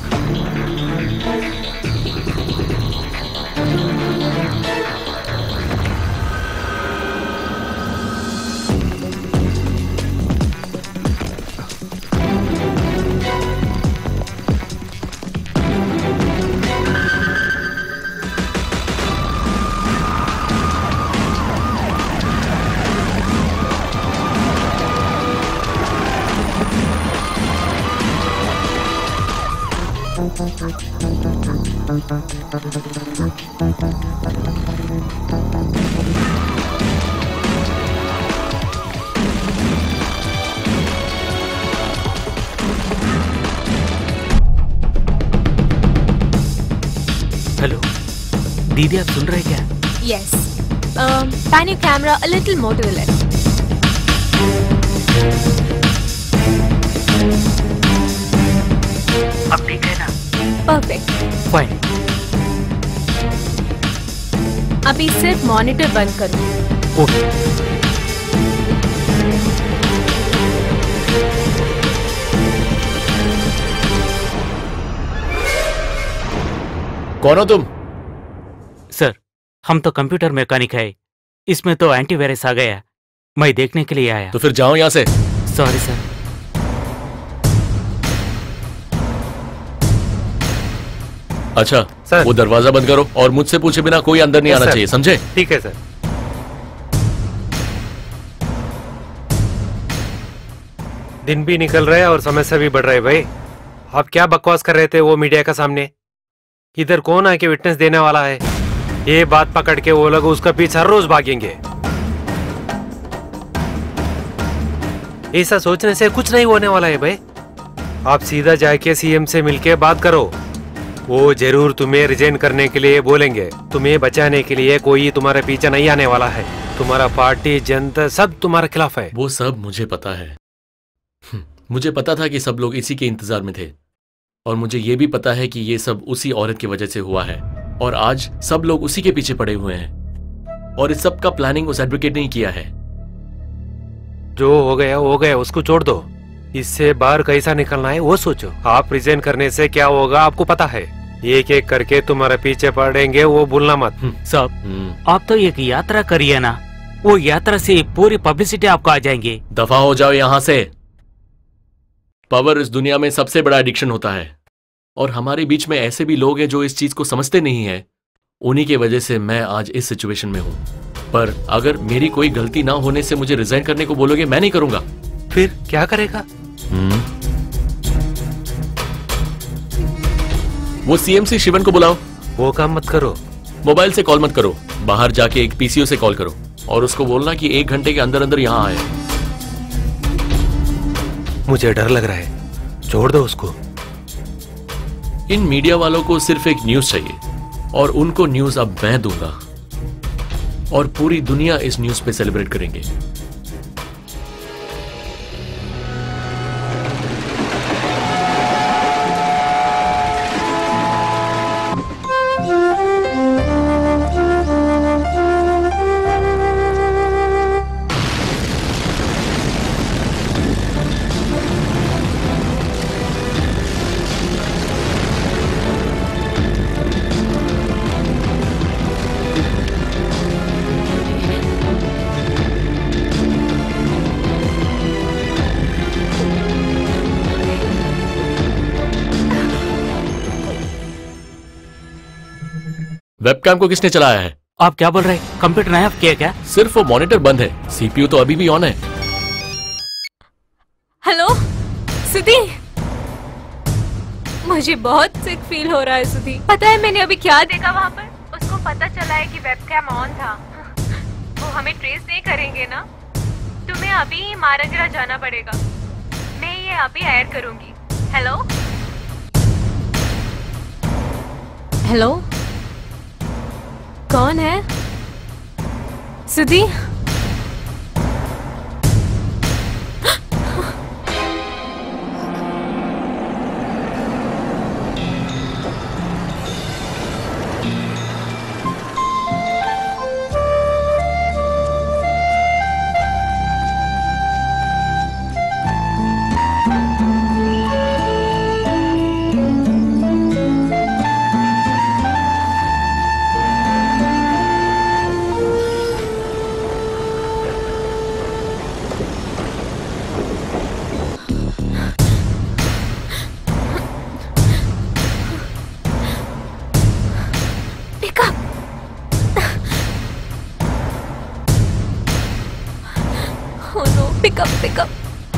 Hello दीदी, आप सुन रहे क्या? Yes, pan your camera a little more to the left. अब ठीक है ना? Perfect, fine. अभी सिर्फ मॉनिटर बंद करो। ओके। कौन हो तुम? सर, हम तो कंप्यूटर मैकेनिक है। इसमें तो एंटीवायरस आ गया, मैं देखने के लिए आया। तो फिर जाओ यहाँ से। Sorry sir. अच्छा सर, वो दरवाजा बंद करो और मुझसे पूछे बिना कोई अंदर नहीं आना चाहिए, समझे? ठीक है सर। दिन भी निकल रहे हैं और समस्या भी बढ़ रही है। भाई आप क्या बकवास कर रहे थे वो मीडिया का सामने? इधर कौन आके विटनेस देने वाला है? ये बात पकड़ के वो लोग उसका पीछे हर रोज भागेंगे। ऐसा सोचने से कुछ नहीं होने वाला है भाई। आप सीधा जाके सीएम से मिलके बात करो, वो जरूर तुम्हें रिजाइन करने के लिए बोलेंगे। तुम्हें बचाने के लिए कोई तुम्हारे पीछे नहीं आने वाला है। तुम्हारा पार्टी, जनता सब तुम्हारे खिलाफ है। वो सब मुझे पता है। मुझे पता था कि सब लोग इसी के इंतजार में थे, और मुझे ये भी पता है कि ये सब उसी औरत की वजह से हुआ है, और आज सब लोग उसी के पीछे पड़े हुए हैं। और इस सब का प्लानिंग उस एडवोकेट ने ही किया है। जो हो गया हो गया, उसको छोड़ दो। इससे बाहर कैसा निकलना है वो सोचो। आप रिजाइन करने से क्या होगा आपको पता है। एक एक करके तुम्हारे पीछे पड़ेंगे, वो भूलना मत। साहब, आप तो एक यात्रा करिए ना, वो यात्रा से पूरी पब्लिसिटी आपको आ जाएंगे। दफा हो जाओ यहाँ से। पावर इस दुनिया में सबसे बड़ा एडिक्शन होता है, और हमारे बीच में ऐसे भी लोग हैं जो इस चीज को समझते नहीं है। उन्हीं के वजह से मैं आज इस सिचुएशन में हूं। पर अगर मेरी कोई गलती ना होने से मुझे रिजाइन करने को बोलोगे, मैं नहीं करूंगा। फिर क्या करेगा? वो सीएमसी शिवन को बुलाओ। वो काम मत करो। मोबाइल से कॉल मत करो, बाहर जाके एक पीसीओ से कॉल करो और उसको बोलना कि एक घंटे के अंदर अंदर यहाँ आए। मुझे डर लग रहा है, छोड़ दो उसको। इन मीडिया वालों को सिर्फ एक न्यूज चाहिए, और उनको न्यूज अब मैं दूंगा, और पूरी दुनिया इस न्यूज पे सेलिब्रेट करेंगे। वेबकैम को किसने चलाया है? आप क्या बोल रहे हैं? कंप्यूटर नया किया क्या? सिर्फ वो मॉनिटर बंद है, सीपीयू तो अभी भी ऑन है। हेलो सुधी, मुझे बहुत सिक फील हो रहा है सुधी। पता है मैंने अभी क्या देखा वहाँ पर? उसको पता चला है कि वेबकैम ऑन था। वो हमें ट्रेस नहीं करेंगे ना? तुम्हें अभी ही माराजरा जाना पड़ेगा। मैं ये अभी ऐड करूंगी। हेलो हेलो, कौन है? सुधी? Pick up, pick up.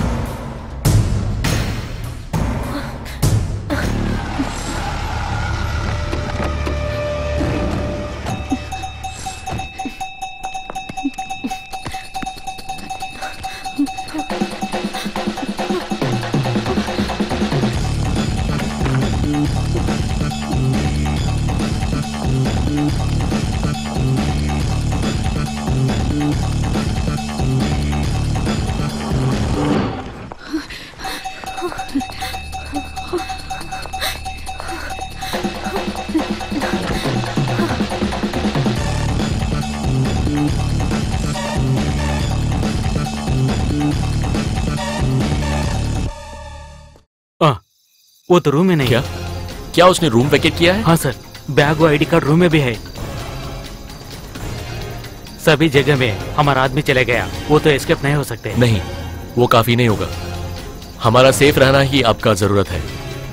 वो तो रूम में नहीं। क्या क्या उसने रूम वैकेट किया है? हाँ सर, बैग और आईडी कार्ड रूम में भी है। सभी जगह में हमारा आदमी चले गया, वो तो एस्केप नहीं हो सकते। नहीं, वो काफी नहीं होगा। हमारा सेफ रहना ही आपका जरूरत है।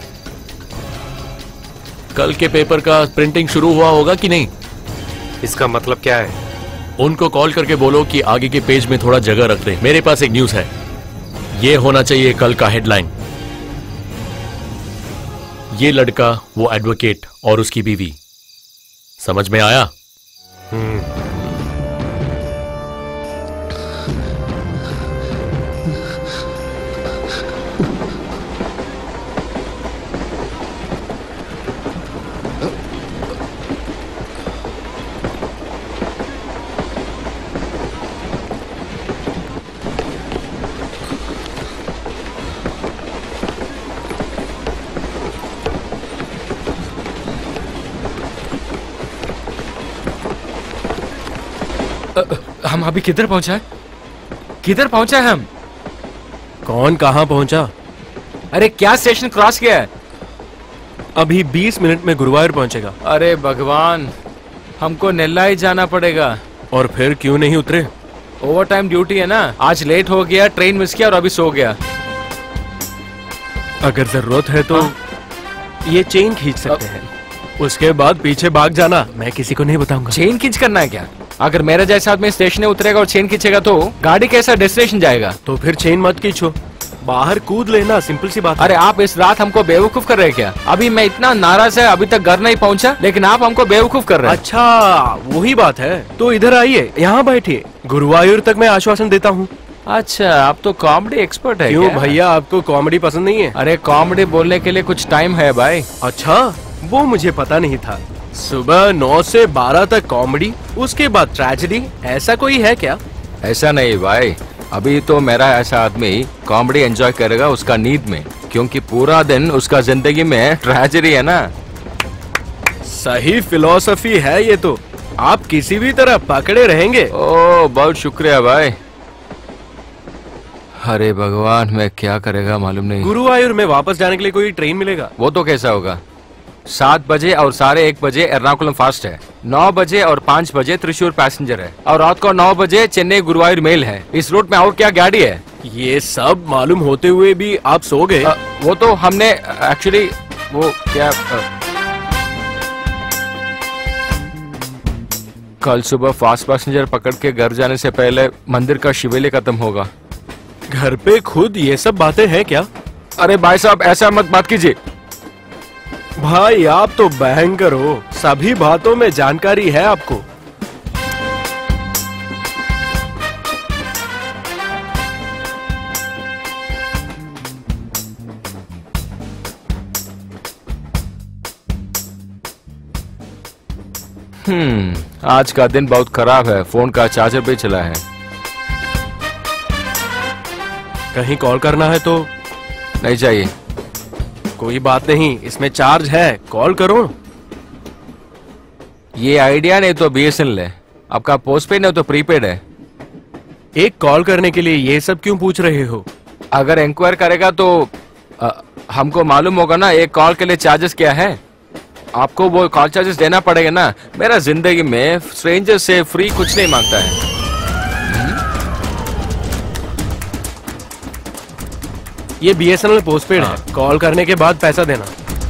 कल के पेपर का प्रिंटिंग शुरू हुआ होगा कि नहीं? इसका मतलब क्या है? उनको कॉल करके बोलो कि आगे के पेज में थोड़ा जगह रख दे। मेरे पास एक न्यूज है, ये होना चाहिए कल का हेडलाइन। ये लड़का, वो एडवोकेट और उसकी बीवी। समझ में आया? हम अभी किधर पहुंचा है? किधर पहुंचा है हम? कौन कहां पहुंचा? अरे क्या स्टेशन क्रॉस किया है? अभी बीस मिनट में गुरुवायूर पहुंचेगा। अरे भगवान, हमको नेल्लाई जाना पड़ेगा। और फिर क्यों नहीं उतरे? ओवर टाइम ड्यूटी है ना, आज लेट हो गया, ट्रेन मिस किया और अभी सो गया। अगर जरूरत है तो हाँ। ये चेन खींच सकते हैं, उसके बाद पीछे भाग जाना। मैं किसी को नहीं बताऊंगा। चेन खींच करना है क्या? अगर मेरे जैसा आदमी स्टेशन में उतरेगा और चेन खींचेगा तो गाड़ी कैसा डेस्टिनेशन जाएगा? तो फिर चेन मत खींचो, बाहर कूद लेना, सिंपल सी बात। अरे आप इस रात हमको बेवकूफ कर रहे हैं क्या? अभी मैं इतना नाराज है, अभी तक घर नहीं पहुंचा, लेकिन आप हमको बेवकूफ कर रहे हैं। अच्छा वही बात है, तो इधर आइए, यहाँ बैठिए, गुरुवायूर तक मैं आश्वासन देता हूँ। अच्छा, आप तो कॉमेडी एक्सपर्ट है। क्यों भैया, आपको कॉमेडी पसंद नहीं है? अरे कॉमेडी बोलने के लिए कुछ टाइम है भाई। अच्छा, वो मुझे पता नहीं था। सुबह नौ से बारह तक कॉमेडी, उसके बाद ट्रेजेडी, ऐसा कोई है क्या? ऐसा नहीं भाई, अभी तो मेरा ऐसा आदमी कॉमेडी एंजॉय करेगा उसका नींद में, क्योंकि पूरा दिन उसका जिंदगी में ट्रेजेडी है ना। सही फिलॉसफी है ये तो, आप किसी भी तरह पकड़े रहेंगे। ओ बहुत शुक्रिया भाई। अरे भगवान, मैं क्या करेगा मालूम नहीं। गुरुवायूर में वापस जाने के लिए कोई ट्रेन मिलेगा? वो तो कैसा होगा, सात बजे और साढ़े एक बजे एर्नाकुलम फास्ट है, नौ बजे और पाँच बजे त्रिशूर पैसेंजर है, और रात को नौ बजे चेन्नई गुरुवायूर मेल है। इस रूट में और क्या गाड़ी है? ये सब मालूम होते हुए भी आप सो गए? वो तो हमने एक्चुअली वो क्या आ, कल सुबह फास्ट पैसेंजर पकड़ के घर जाने से पहले मंदिर का शिवेली खत्म होगा। घर पे खुद ये सब बातें हैं क्या? अरे भाई साहब, ऐसा मत बात कीजिए। भाई आप तो भयंकर हो, सभी बातों में जानकारी है आपको। हम्म आज का दिन बहुत खराब है, फोन का चार्जर भी चला है। कहीं कॉल करना है तो? नहीं चाहिए। कोई बात नहीं, इसमें चार्ज है, कॉल करो। ये आइडिया नहीं तो बीएसएनएल है, आपका पोस्टपेड नहीं तो प्रीपेड है। एक कॉल करने के लिए ये सब क्यों पूछ रहे हो? अगर इंक्वायर करेगा तो आ, हमको मालूम होगा ना एक कॉल के लिए चार्जेस क्या है। आपको वो कॉल चार्जेस देना पड़ेगा ना। मेरा जिंदगी में स्ट्रेंजर से फ्री कुछ नहीं मांगता है। ये बीएसएनएल पोस्टपेड है, कॉल करने के बाद पैसा देना।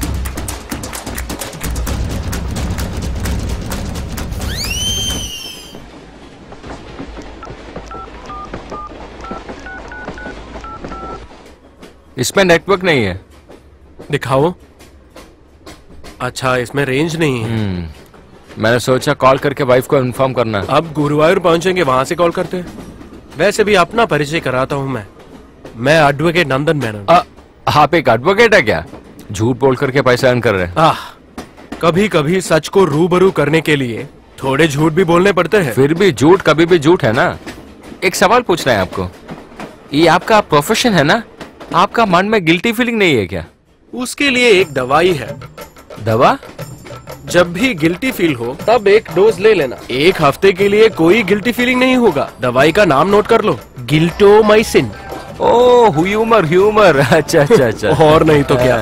इसमें नेटवर्क नहीं है। दिखाओ। अच्छा, इसमें रेंज नहीं है। मैंने सोचा कॉल करके वाइफ को इन्फॉर्म करना। अब गुरुवायूर पहुंचेंगे, वहां से कॉल करते हैं। वैसे भी अपना परिचय कराता हूं मैं मैं एडवोकेट नंदन मेनन। आप एक एडवोकेट है क्या? झूठ बोल करके पैसा अर्न कर रहे हैं। आह, कभी कभी सच को रूबरू करने के लिए थोड़े झूठ भी बोलने पड़ते हैं। फिर भी झूठ कभी भी झूठ है ना। एक सवाल पूछना है आपको, ये आपका प्रोफेशन है ना, आपका मन में गिल्टी फीलिंग नहीं है क्या? उसके लिए एक दवाई है। दवा? जब भी गिल्टी फील हो तब एक डोज ले लेना। एक हफ्ते के लिए कोई गिल्टी फीलिंग नहीं होगा। दवाई का नाम नोट कर लो, गिल्टोमाइसिन। ओह ह्यूमर ह्यूमर। अच्छा अच्छा अच्छा। और नहीं तो क्या।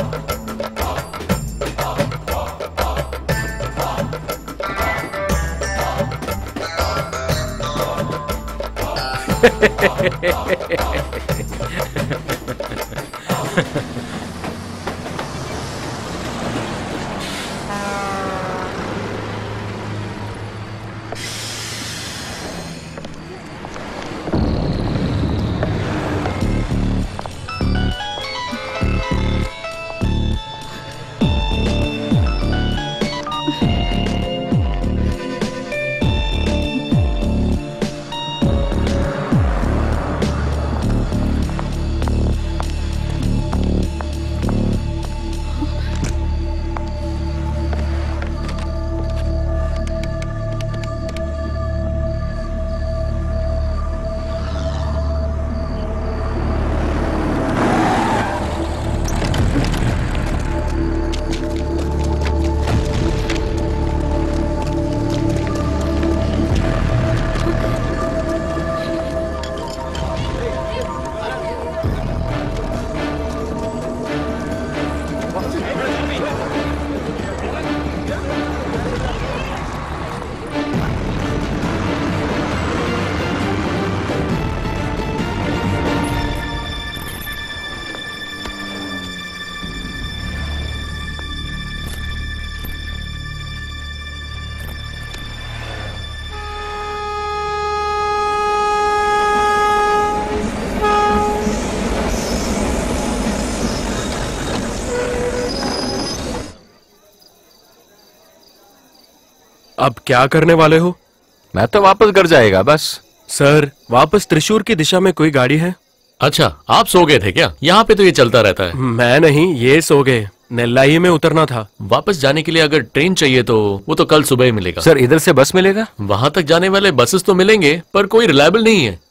अब क्या करने वाले हो? मैं तो वापस घर जाएगा बस। सर, वापस त्रिशूर की दिशा में कोई गाड़ी है? अच्छा, आप सो गए थे क्या? यहाँ पे तो ये चलता रहता है। मैं नहीं, ये सो गए। नेल्लाई में उतरना था। वापस जाने के लिए अगर ट्रेन चाहिए तो वो तो कल सुबह ही मिलेगा। सर, इधर से बस मिलेगा? वहाँ तक जाने वाले बसेस तो मिलेंगे पर कोई रिलायबल नहीं है।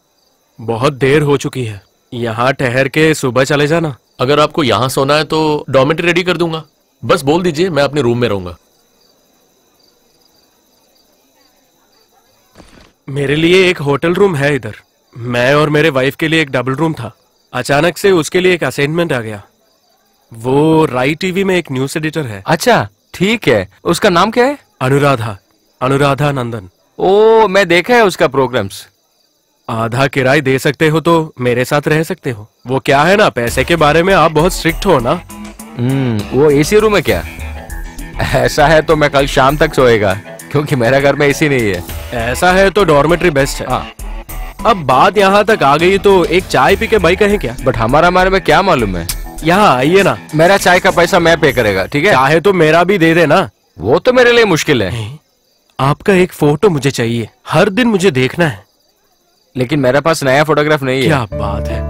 बहुत देर हो चुकी है, यहाँ ठहर के सुबह चले जाना। अगर आपको यहाँ सोना है तो डॉर्मेट्री रेडी कर दूंगा, बस बोल दीजिए, मैं अपने रूम में रहूंगा। मेरे लिए एक होटल रूम है इधर। मैं और मेरे वाइफ के लिए एक डबल रूम था। अचानक से उसके लिए एक असाइनमेंट आ गया। वो राई टीवी में एक न्यूज एडिटर है। अच्छा ठीक है, उसका नाम क्या है? अनुराधा, अनुराधा नंदन। ओ, मैं देखा है उसका प्रोग्राम्स। आधा किराए दे सकते हो तो मेरे साथ रह सकते हो। वो क्या है ना, पैसे के बारे में आप बहुत स्ट्रिक्ट हो ना। हम्म, वो एसी रूम है क्या? ऐसा है तो मैं कल शाम तक सोएगा, क्योंकि मेरा घर में एसी नहीं है। ऐसा है तो डॉर्मेट्री बेस्ट है। हाँ। अब बात यहाँ तक आ गई तो एक चाय पी के बाई कहें क्या? बट हमारा हमारे में क्या मालूम है। यहाँ आइए ना। मेरा चाय का पैसा मैं पे करेगा, ठीक है? चाहे तो मेरा भी दे देना। वो तो मेरे लिए मुश्किल है। आपका एक फोटो मुझे चाहिए, हर दिन मुझे देखना है। लेकिन मेरे पास नया फोटोग्राफ नहीं है। क्या बात है।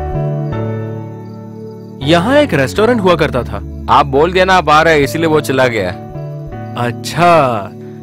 यहाँ एक रेस्टोरेंट हुआ करता था। आप बोल दिया ना आप आ रहे हैं, इसीलिए वो चला गया। अच्छा,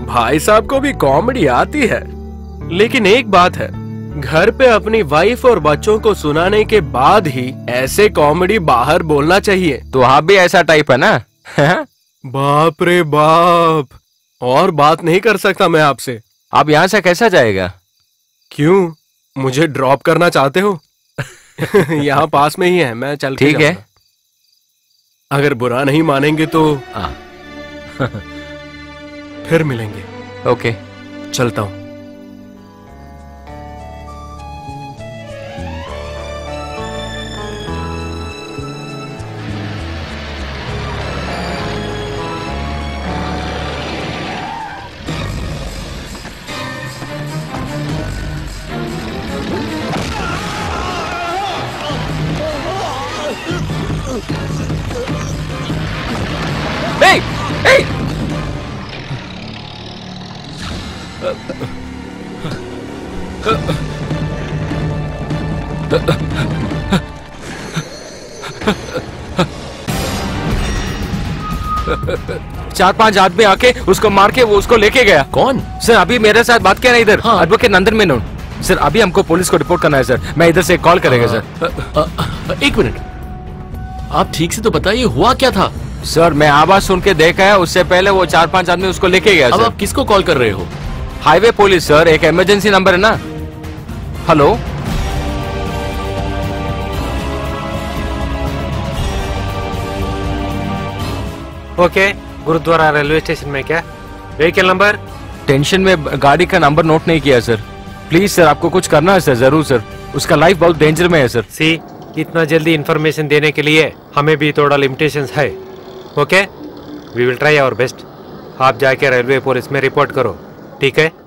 भाई साहब को भी कॉमेडी आती है, लेकिन एक बात है, घर पे अपनी वाइफ और बच्चों को सुनाने के बाद ही ऐसे कॉमेडी बाहर बोलना चाहिए। तो आप भी ऐसा टाइप है ना? बाप रे बाप, और बात नहीं कर सकता मैं आपसे। आप यहाँ से कैसा जाएगा? क्यों, मुझे ड्रॉप करना चाहते हो? यहाँ पास में ही है, मैं चल के ठीक है। अगर बुरा नहीं मानेंगे तो आ। फिर मिलेंगे। ओके, चलता हूँ। Hey! Hey! चार पांच आदमी आके उसको मार के वो उसको लेके गया। कौन? सर अभी मेरे साथ बात किया ना इधर। हाँ। एडवोकेट नंदन मेनन। सर अभी हमको पुलिस को रिपोर्ट करना है सर, मैं इधर से कॉल करेगा सर। एक मिनट, आप ठीक से तो बताइए हुआ क्या था? सर मैं आवाज सुन के देखा है, उससे पहले वो चार पांच आदमी उसको लेके गया। अब सर आप किसको कॉल कर रहे हो? हाईवे पुलिस सर, एक इमरजेंसी नंबर है ना। हेलो, ओके, गुरुद्वारा रेलवे स्टेशन में क्या? Vehicle number? टेंशन में गाड़ी का नंबर नोट नहीं किया सर। प्लीज सर, आपको कुछ करना है सर, जरूर सर, उसका लाइफ बहुत डेंजर में है सर। सी, इतना जल्दी इंफॉर्मेशन देने के लिए हमें भी थोड़ा लिमिटेशंस है। Okay, we will try our best. आप जाके रेलवे पुलिस में रिपोर्ट करो, ठीक है?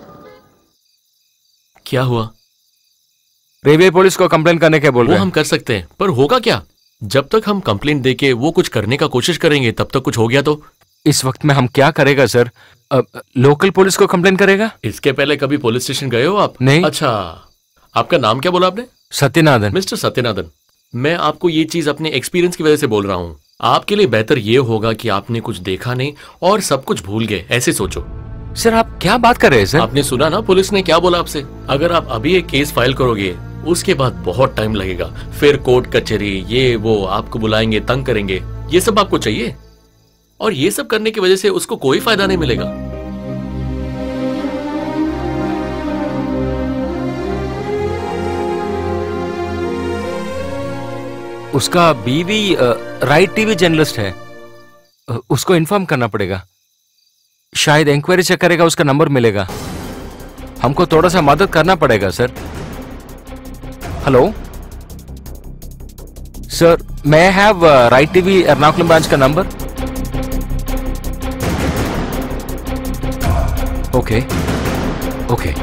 क्या हुआ? रेलवे पुलिस को कंप्लेन करने के बोल वो रहे हैं। हम कर सकते हैं, पर होगा क्या? जब तक हम कंप्लेंट देके वो कुछ करने का कोशिश करेंगे तब तक कुछ हो गया तो? इस वक्त में हम क्या करेगा सर? अब लोकल पुलिस को कंप्लेन करेगा? इसके पहले कभी पुलिस स्टेशन गए हो आप? नहीं। अच्छा, आपका नाम क्या बोला आपने? सत्यनाथन। मिस्टर सत्यनाथन, मैं आपको ये चीज अपने एक्सपीरियंस की वजह से बोल रहा हूँ। आपके लिए बेहतर ये होगा कि आपने कुछ देखा नहीं और सब कुछ भूल गए, ऐसे सोचो। सर आप क्या बात कर रहे हैं सर? आपने सुना ना पुलिस ने क्या बोला आपसे? अगर आप अभी एक केस फाइल करोगे उसके बाद बहुत टाइम लगेगा, फिर कोर्ट कचहरी, ये वो आपको बुलाएंगे, तंग करेंगे। ये सब आपको चाहिए? और ये सब करने की वजह से उसको कोई फायदा नहीं मिलेगा। उसका बीवी राइट टीवी जर्नलिस्ट है, अ, उसको इन्फॉर्म करना पड़ेगा। शायद इंक्वायरी चेक करेगा, उसका नंबर मिलेगा। हमको थोड़ा सा मदद करना पड़ेगा sir. Hello sir, may I have right TV Ernakulam branch का नंबर? Okay okay.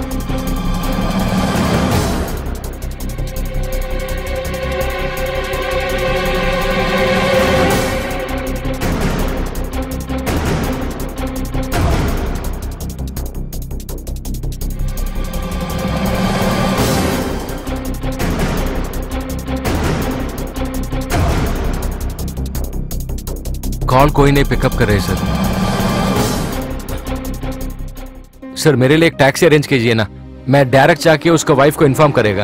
कॉल कोई नहीं पिकअप कर रहे सर। सर मेरे लिए एक टैक्सी अरेंज कीजिए ना, मैं डायरेक्ट जाके उसका वाइफ को इन्फॉर्म करेगा।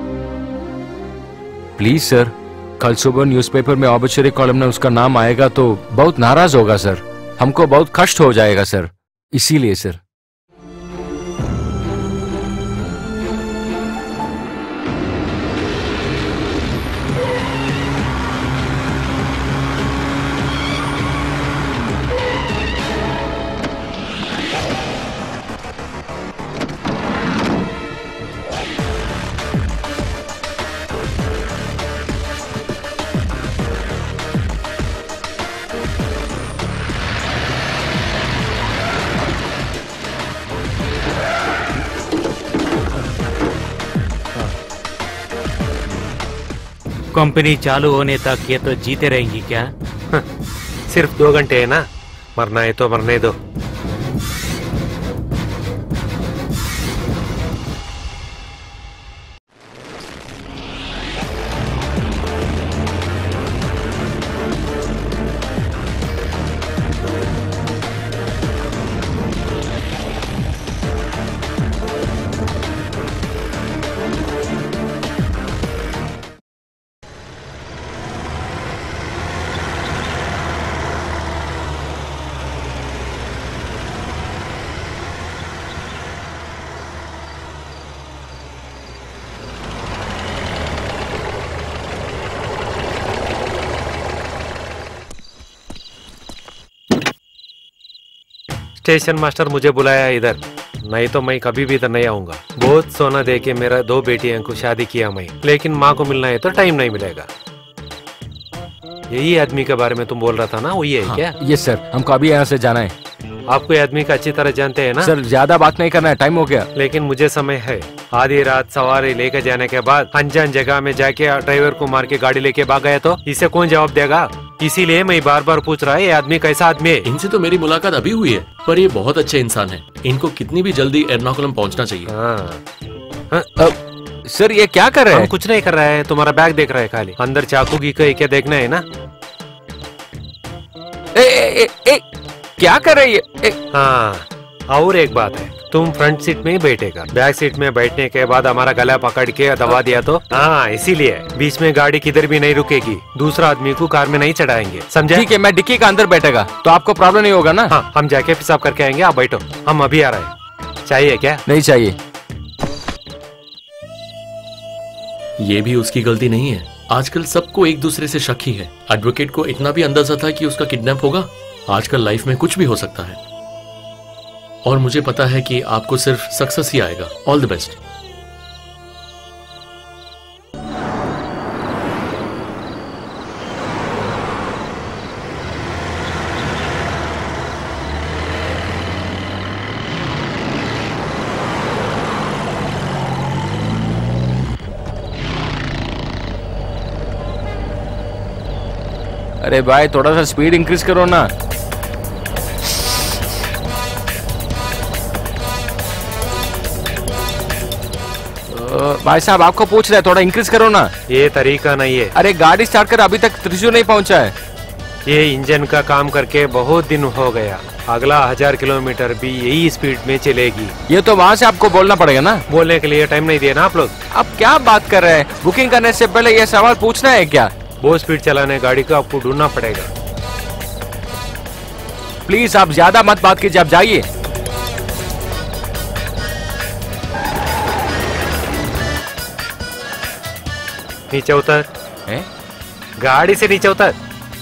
प्लीज सर, कल सुबह न्यूज़पेपर में ऑबचरी कॉलम में उसका नाम आएगा तो बहुत नाराज होगा सर, हमको बहुत कष्ट हो जाएगा सर, इसीलिए सर। कंपनी चालू होने तक ये तो जीते रहेंगी क्या? सिर्फ दो घंटे है ना, मरना है तो मरने दो। स्टेशन मास्टर मुझे बुलाया इधर, नहीं तो मैं कभी भी इधर नहीं आऊंगा। बहुत सोना दे के मेरा दो बेटियों को शादी किया मैं, लेकिन माँ को मिलना है तो टाइम नहीं मिलेगा। यही आदमी के बारे में तुम बोल रहा था ना, वही है हाँ, क्या? यस सर, हमको अभी यहाँ से जाना है। आपको ये आदमी का अच्छी तरह जानते हैं ना? सर ज्यादा बात नहीं करना है, टाइम हो गया। लेकिन मुझे समय है। आधी रात सवारी लेकर जाने के बाद अनजान जगह में जाके ड्राइवर को मार के गाड़ी लेके भाग गया तो इसे कौन जवाब देगा? इसीलिए मैं बार बार पूछ रहा है ये आदमी कैसा आदमी है। इनसे तो मेरी मुलाकात अभी हुई है, पर ये बहुत अच्छे इंसान है। इनको कितनी भी जल्दी एर्नाकुलम पहुंचना चाहिए। हाँ। हाँ, सर ये क्या कर रहे हैं? कुछ नहीं कर रहा है, तुम्हारा बैग देख रहा है खाली। अंदर चाकू की कहीं क्या देखना है ना? ए, ए, ए, ए, क्या कर रही है? हाँ, और एक बात है, तुम फ्रंट सीट में ही बैठेगा। बैक सीट में बैठने के बाद हमारा गला पकड़ के दबा दिया तो हाँ, इसीलिए बीच में गाड़ी किधर भी नहीं रुकेगी। दूसरा आदमी को कार में नहीं चढ़ाएंगे, समझे? ठीक है, मैं डिक्की का अंदर बैठेगा तो आपको प्रॉब्लम नहीं होगा ना? हाँ, हम जाके पेशाब करके आएंगे, आप बैठो, हम अभी आ रहे हैं। चाहिए क्या? नहीं चाहिए। ये भी उसकी गलती नहीं है। आजकल सबको एक दूसरे से शक ही है। एडवोकेट को इतना भी अंदाजा था कि उसका किडनैप होगा। आजकल लाइफ में कुछ भी हो सकता है, और मुझे पता है कि आपको सिर्फ सक्सेस ही आएगा। All the best. अरे भाई थोड़ा सा स्पीड इंक्रीज करो ना। भाई साहब आपको पूछ रहे हैं, थोड़ा इंक्रीज करो ना। ये तरीका नहीं है। अरे गाड़ी स्टार्ट कर, अभी तक त्रिशूर नहीं पहुंचा है। ये इंजन का काम करके बहुत दिन हो गया, अगला हजार किलोमीटर भी यही स्पीड में चलेगी। ये तो वहाँ से आपको बोलना पड़ेगा ना। बोलने के लिए टाइम नहीं दिया ना आप लोग। अब क्या बात कर रहे हैं? बुकिंग करने से पहले ये सवाल पूछना है क्या? बहुत स्पीड चलाने गाड़ी को आपको ढूंढना पड़ेगा। प्लीज आप ज्यादा मत बात कीजिए, आप जाइए। नीचे उतर। है? गाड़ी से नीचे उतर।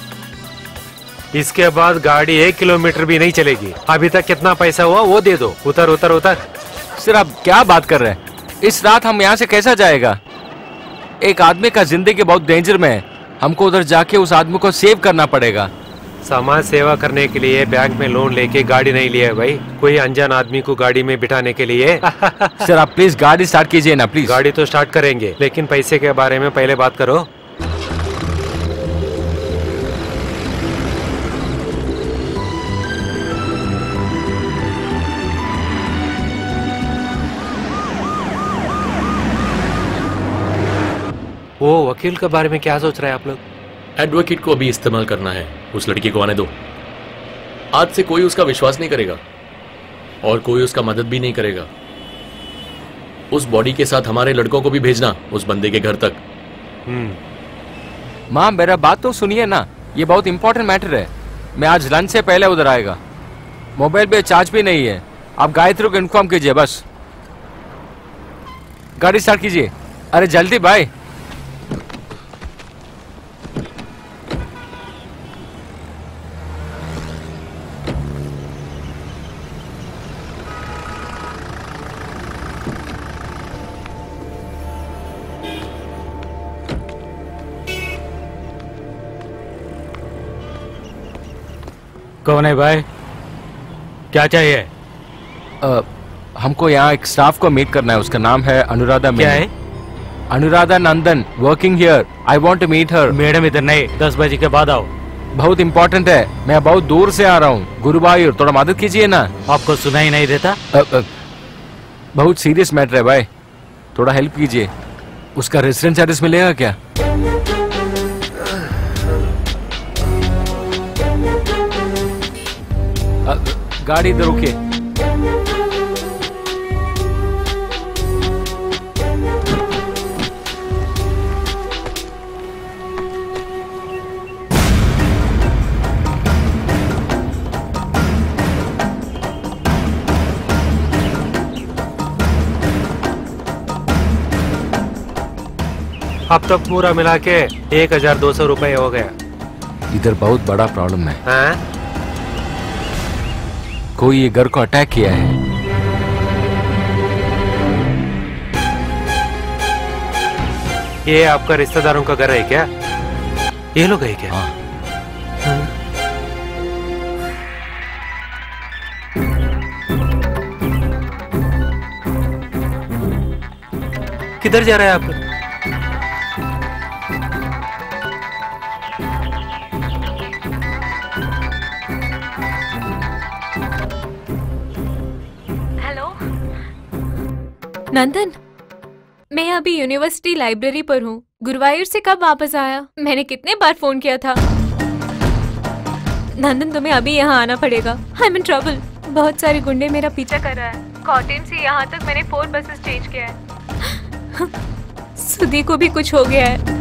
इसके बाद गाड़ी एक किलोमीटर भी नहीं चलेगी। अभी तक कितना पैसा हुआ वो दे दो। उतर उतर उतर। सर आप क्या बात कर रहे हैं? इस रात हम यहाँ से कैसा जाएगा? एक आदमी का जिंदगी बहुत डेंजर में है, हमको उधर जाके उस आदमी को सेव करना पड़ेगा। समाज सेवा करने के लिए बैंक में लोन लेके गाड़ी नहीं लिया है भाई, कोई अनजान आदमी को गाड़ी में बिठाने के लिए। सर आप प्लीज गाड़ी स्टार्ट कीजिए ना प्लीज। गाड़ी तो स्टार्ट करेंगे, लेकिन पैसे के बारे में पहले बात करो। वो वकील के बारे में क्या सोच रहे हैं आप लोग? एडवोकेट को अभी इस्तेमाल करना है। उस लड़की को आने दो। आज से कोई उसका विश्वास नहीं करेगा और कोई उसका मदद भी नहीं करेगा। उस बॉडी के साथ हमारे लड़कों को भी भेजना उस बंदे के घर तक। माँ मेरा बात तो सुनिए ना, ये बहुत इंपॉर्टेंट मैटर है। मैं आज लंच से पहले उधर आएगा। मोबाइल पे चार्ज भी नहीं है, आप गायत्री को इन्फॉर्म कीजिए बस। गाड़ी स्टार्ट कीजिए। अरे जल्दी भाई। कौन है भाई? क्या चाहिए? आ, हमको यहाँ एक स्टाफ को मीट करना है। उसका नाम है अनुराधा। क्या है? Anuradha Nandan, working here. I want to meet her. Madam इधर नहीं, दस बजे के बाद आओ। बहुत इंपॉर्टेंट है, मैं बहुत दूर से आ रहा हूँ। गुरुवायूर, थोड़ा मदद कीजिए ना। आपको सुनाई नहीं देता? आ, आ, बहुत सीरियस मैटर है भाई, थोड़ा हेल्प कीजिए। उसका रेसिडेंस एड्रेस मिलेगा क्या? आ, गाड़ी इधर रुकिए। अब तक पूरा मिला के एक हजार दो सौ रुपए हो गया। इधर बहुत बड़ा प्रॉब्लम है। हाँ? कोई ये घर को अटैक किया है। ये आपका रिश्तेदारों का घर है क्या? ये लोग है क्या? हाँ। किधर जा रहे हैं आप? हेलो नंदन, मैं अभी यूनिवर्सिटी लाइब्रेरी पर हूँ। गुरुवायूर से कब वापस आया? मैंने कितने बार फोन किया था। नंदन तुम्हें अभी यहाँ आना पड़ेगा। I am in trouble. बहुत सारे गुंडे मेरा पीछा कर रहा है। कॉटेन से यहाँ तक मैंने फोर बसेस चेंज किया है। सुधी को भी कुछ हो गया है।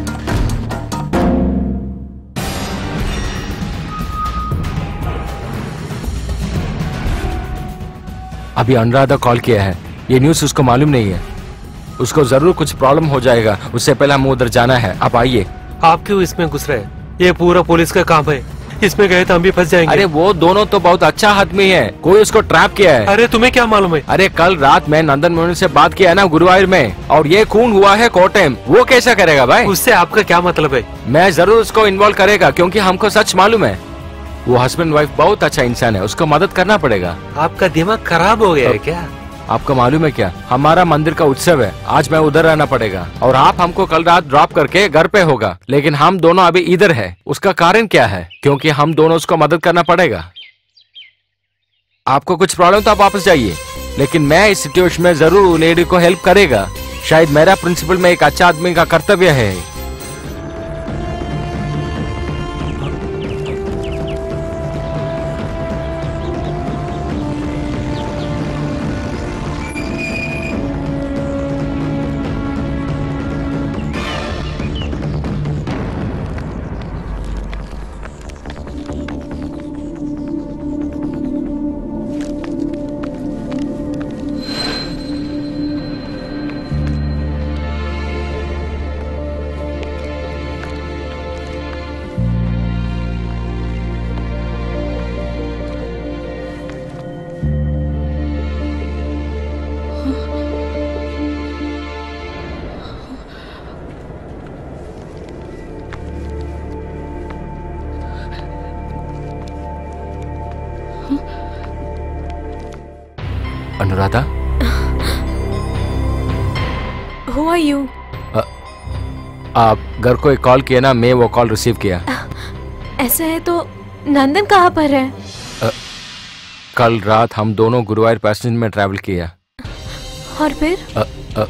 अभी अनुराधा कॉल किया है। ये न्यूज़ उसको मालूम नहीं है। उसको जरूर कुछ प्रॉब्लम हो जाएगा। उससे पहले हमें उधर जाना है। आप आइए। आप क्यों इसमें घुस रहे हैं? ये पूरा पुलिस का काम है। इसमें गए तो हम भी फंस जाएंगे। अरे वो दोनों तो बहुत अच्छा आदमी है। कोई उसको ट्रैप किया है। अरे तुम्हें क्या मालूम है? अरे कल रात में नंदन मोहन से बात किया ना गुरुवायूर में, और ये खून हुआ है कोटेम। वो कैसा करेगा भाई? उससे आपका क्या मतलब है? मैं जरूर उसको इन्वॉल्व करेगा, क्योंकि हमको सच मालूम है वो हस्बैंड वाइफ बहुत अच्छा इंसान है। उसको मदद करना पड़ेगा। आपका दिमाग खराब हो गया है क्या? आपको मालूम है क्या, हमारा मंदिर का उत्सव है। आज मैं उधर रहना पड़ेगा और आप हमको कल रात ड्रॉप करके घर पे होगा। लेकिन हम दोनों अभी इधर है। उसका कारण क्या है? क्योंकि हम दोनों उसको मदद करना पड़ेगा। आपको कुछ प्रॉब्लम तो आप वापस जाइए, लेकिन मैं इस सिचुएशन में जरूर लेडी को हेल्प करेगा। शायद मेरा प्रिंसिपल में एक अच्छा आदमी का कर्तव्य है। Anuradha, Who are you? आप घर को एक कॉल किया ना, मैं वो कॉल रिसीव किया। ऐसा है तो नंदन कहाँ पर है? आ, कल रात हम दोनों गुरुवायूर पैसेंजर में ट्रैवल किया। और फिर? आ, आ,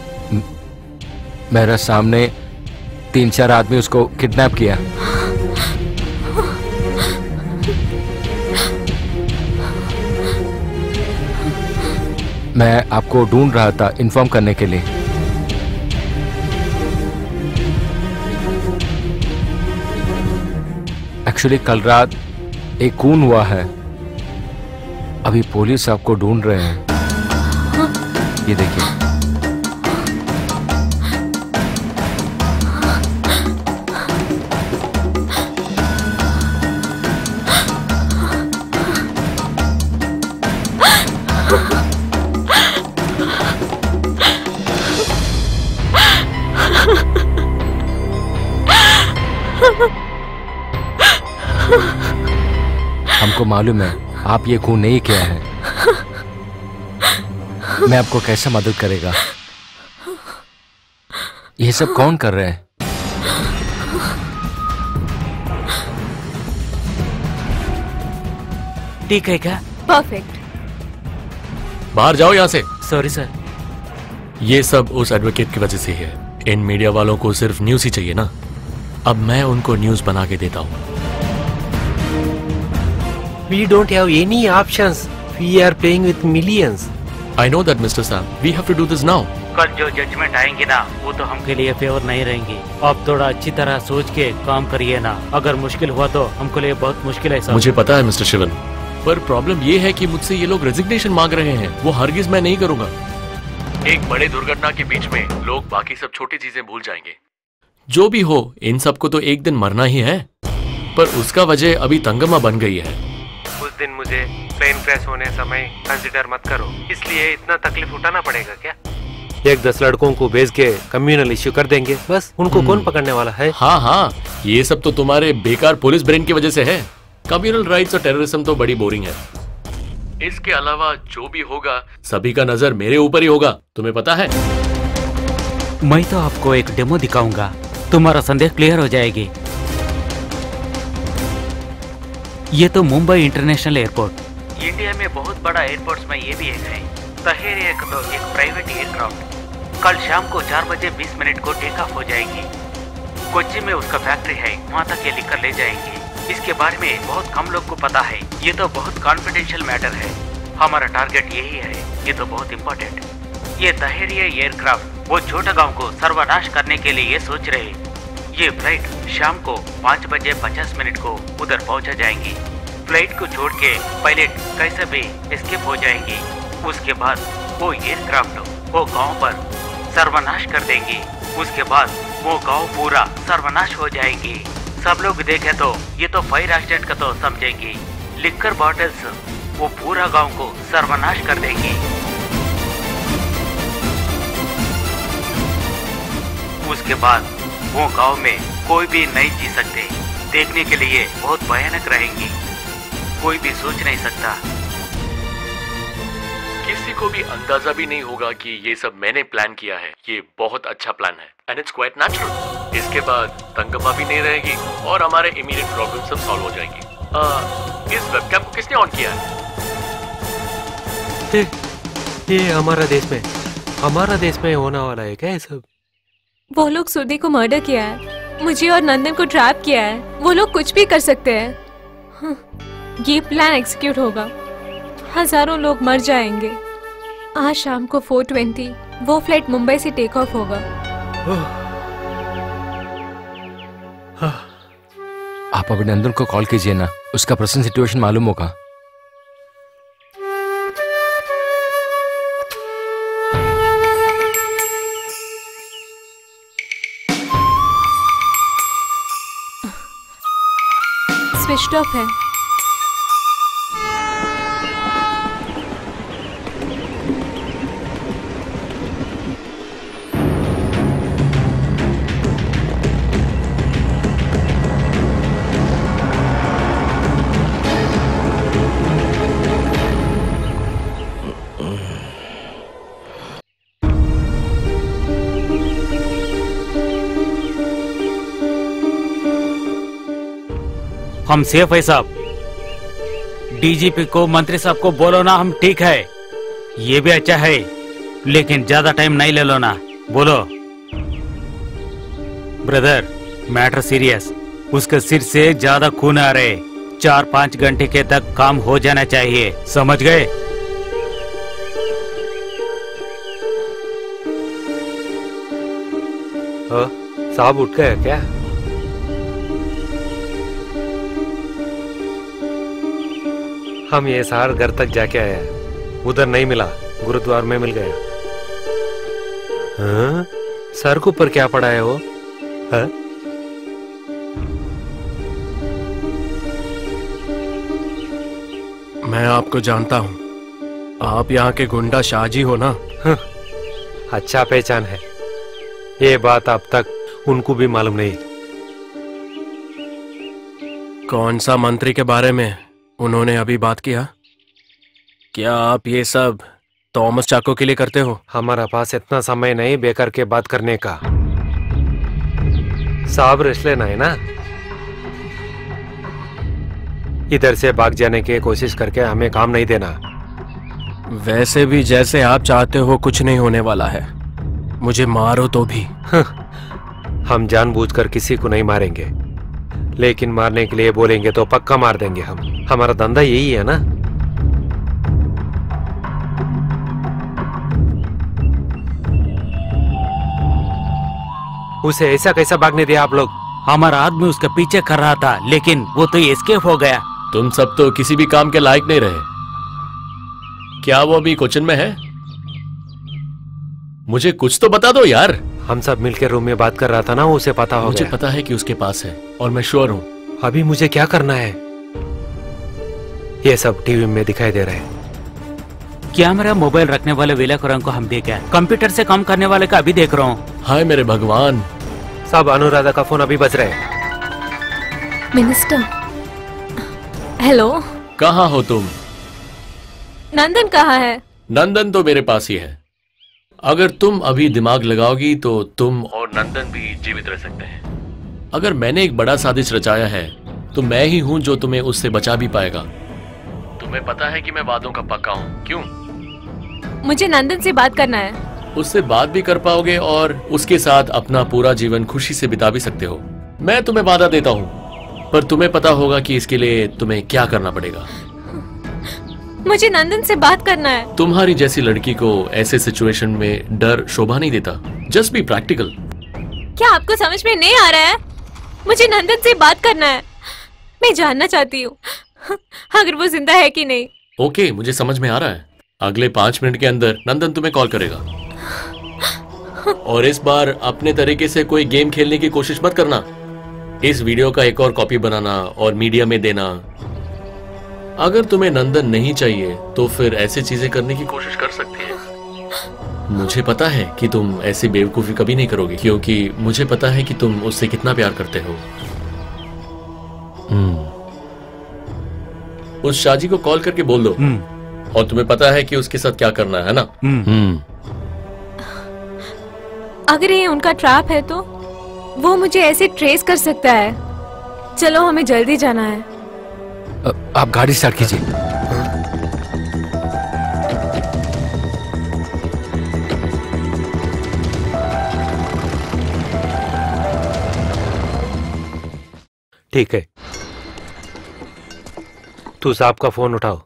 मेरे सामने तीन चार आदमी उसको किडनैप किया। मैं आपको ढूंढ रहा था इन्फॉर्म करने के लिए। एक्चुअली कल रात एक खून हुआ है। अभी पुलिस आपको ढूंढ रहे हैं। ये देखिए। हमको मालूम है आप ये खून नहीं किया है। मैं आपको कैसे मदद करेगा? ये सब कौन कर रहे हैं? ठीक है क्या? परफेक्ट। बाहर जाओ यहाँ से। Sorry sir. ये सब उस एडवोकेट की वजह से है। इन मीडिया वालों को सिर्फ न्यूज़ ही चाहिए ना। अब मैं उनको न्यूज़ बना के देता हूँ। We don't have any options. We are playing with millions. I know that, Mister Sam. We have to do this now. कल जो जजमेंट आएंगे ना, वो तो हमके लिए फेवर नहीं रहेंगी। अब थोड़ा अच्छी तरह सोच के काम करिए ना। अगर मुश्किल हुआ तो हमको लिए बहुत मुश्किल है। मुझे पता है मिस्टर शिवन, पर प्रॉब्लम ये है कि मुझसे ये लोग रेजिग्नेशन मांग रहे हैं। वो हरगिज मैं नहीं करूंगा। एक बड़े दुर्घटना के बीच में लोग बाकी सब छोटी चीजें भूल जाएंगे। जो भी हो, इन सबको तो एक दिन मरना ही है। पर उसका वजह अभी तंगमा बन गई है। उस दिन मुझे प्लेन क्रैश होने समय कंसिडर मत करो, इसलिए इतना तकलीफ उठाना पड़ेगा क्या? एक दस लड़कों को भेज के कम्युनल इश्यू कर देंगे, बस उनको कौन पकड़ने वाला है? हाँ हाँ, ये सब तो तुम्हारे बेकार पुलिस ब्रेन की वजह से है। कम्युनल राइट्स और टेररिज्म तो बड़ी बोरिंग है। इसके अलावा जो भी होगा सभी का नजर मेरे ऊपर ही होगा, तुम्हें पता है। मैं तो आपको एक डेमो दिखाऊंगा, तुम्हारा संदेह क्लियर हो जाएगी। ये तो मुंबई इंटरनेशनल एयरपोर्ट, इंडिया में बहुत बड़ा एयरपोर्ट में ये भी एक है। तहेर एक तो एक प्राइवेट एयरक्राफ्ट कल शाम को चार बजे बीस मिनट को टेक ऑफ हो जाएगी। कोच्चि में उसका फैक्ट्री है, वहाँ तक ये लेकर ले जाएंगे। इसके बारे में बहुत कम लोग को पता है, ये तो बहुत कॉन्फिडेंशियल मैटर है। हमारा टारगेट यही है, ये तो बहुत इम्पोर्टेंट। ये तहेरिया एयरक्राफ्ट वो छोटा गांव को सर्वनाश करने के लिए ये सोच रहे। ये फ्लाइट शाम को पाँच बजे पचास मिनट को उधर पहुंचा जाएंगी। फ्लाइट को छोड़ के पायलट कैसे भी एस्केप हो जाएंगी। उसके बाद वो एयरक्राफ्ट वो गांव पर सर्वनाश कर देंगी। उसके बाद वो गांव पूरा सर्वनाश हो जाएगी। सब लोग देखे तो ये तो फायर एक्सीडेंट का तो समझेंगे। लिक्कर बॉटल्स वो पूरा गांव को सर्वनाश कर देंगी। उसके बाद वो गांव में कोई भी नहीं जी सकते। देखने के लिए बहुत भयानक रहेंगी, कोई भी सोच नहीं सकता। किसी को भी अंदाजा भी नहीं होगा कि ये सब मैंने प्लान किया है। ये बहुत अच्छा प्लान है एंड इट्स क्वाइट नेचुरल। इसके बाद तंगमा भी नहीं रहेगी और हमारे इमीडिएट प्रॉब्लम सब सॉल्व हो जाएंगी। आ, इस वेबकैम को किसने ऑन किया है? ये, ये हमारा देश में हमारा देश में होने वाला है क्या ये सब? वो लोग सुधी को मर्डर किया है, मुझे और नंदन को ट्रैप किया है। वो लोग कुछ भी कर सकते हैं। हाँ, ये प्लान एग्जीक्यूट होगा, हजारों लोग मर जाएंगे। आज शाम को फोर ट्वेंटी वो फ्लाइट मुंबई से टेक ऑफ होगा। आप अभी नंदन को कॉल कीजिए ना, उसका प्रेजेंट सिचुएशन मालूम होगा। स्विच ऑफ है। हम सेफ है साहब। डीजीपी को मंत्री साहब को बोलो ना हम ठीक है। ये भी अच्छा है, लेकिन ज्यादा टाइम नहीं ले लो ना। बोलो ब्रदर, मैटर सीरियस। उसके सिर से ज्यादा खून आ रहे। चार पाँच घंटे के तक काम हो जाना चाहिए, समझ गए? साहब उठ गए क्या? हम ये सार घर तक जाके आया, उधर नहीं मिला, गुरुद्वार में मिल गया। हाँ? सर के ऊपर क्या पड़ा है वो? हाँ? मैं आपको जानता हूँ, आप यहाँ के गुंडा शाहजी हो ना? हाँ, अच्छा पहचान है। ये बात अब तक उनको भी मालूम नहीं। कौन सा मंत्री के बारे में उन्होंने अभी बात किया? क्या आप ये सब थॉमस चाको के लिए करते हो? हमारा पास इतना समय नहीं बेकार के बात करने का। साहब रेस्ट लेना है ना, इधर से भाग जाने की कोशिश करके हमें काम नहीं देना। वैसे भी जैसे आप चाहते हो कुछ नहीं होने वाला है। मुझे मारो तो भी। हम जानबूझकर किसी को नहीं मारेंगे, लेकिन मारने के लिए बोलेंगे तो पक्का मार देंगे हम। हमारा धंधा यही है ना। उसे ऐसा कैसा भागने दिया आप लोग? हमारा आदमी उसके पीछे कर रहा था, लेकिन वो तो एस्केप हो गया। तुम सब तो किसी भी काम के लायक नहीं रहे। क्या वो अभी कोचिन में है? मुझे कुछ तो बता दो यार। हम सब मिलकर रूम में बात कर रहा था ना, उसे पता हो मुझे गया। पता है कि उसके पास है और मैं श्योर हूँ। अभी मुझे क्या करना है? ये सब टीवी में दिखाई दे रहे हैं। कैमरा मोबाइल रखने वाले विलेकरन को हम देखे, कंप्यूटर से काम करने वाले का अभी देख रहा हूँ। हाय मेरे भगवान, सब अनुराधा का फोन अभी बज रहे हैं। Minister, hello. कहाँ हो तुम? नंदन कहाँ है? नंदन तो मेरे पास ही है। अगर तुम अभी दिमाग लगाओगी तो तुम और नंदन भी जीवित रह सकते हैं। अगर मैंने एक बड़ा साजिश रचाया है तो मैं ही हूं जो तुम्हें उससे बचा भी पाएगा। तुम्हें पता है कि मैं वादों का पक्का हूं। क्यों? मुझे नंदन से बात करना है। उससे बात भी कर पाओगे और उसके साथ अपना पूरा जीवन खुशी से बिता भी सकते हो। मैं तुम्हें वादा देता हूं, पर तुम्हें पता होगा कि इसके लिए तुम्हें क्या करना पड़ेगा। मुझे नंदन से बात करना है। तुम्हारी जैसी लड़की को ऐसे सिचुएशन में डर शोभा नहीं देता। Just be practical. क्या आपको समझ में नहीं आ रहा है? मुझे नंदन से बात करना है। मैं जानना चाहती हूँ अगर वो जिंदा है कि नहीं। ओके, मुझे समझ में आ रहा है। अगले पांच मिनट के अंदर नंदन तुम्हें कॉल करेगा। और इस बार अपने तरीके से कोई गेम खेलने की कोशिश मत करना। इस वीडियो का एक और कॉपी बनाना और मीडिया में देना। अगर तुम्हें नंदन नहीं चाहिए तो फिर ऐसी चीजें करने की कोशिश कर सकती है। मुझे पता है कि तुम ऐसी बेवकूफी कभी नहीं करोगे, क्योंकि मुझे पता है कि तुम उससे कितना प्यार करते हो। उस शाजी को कॉल करके बोल दो। और तुम्हें पता है कि उसके साथ क्या करना है ना? अगर ये उनका ट्रैप है तो वो मुझे ऐसे ट्रेस कर सकता है। चलो, हमें जल्दी जाना है। आप गाड़ी स्टार्ट कीजिए। ठीक है, तू साहब का फोन उठाओ।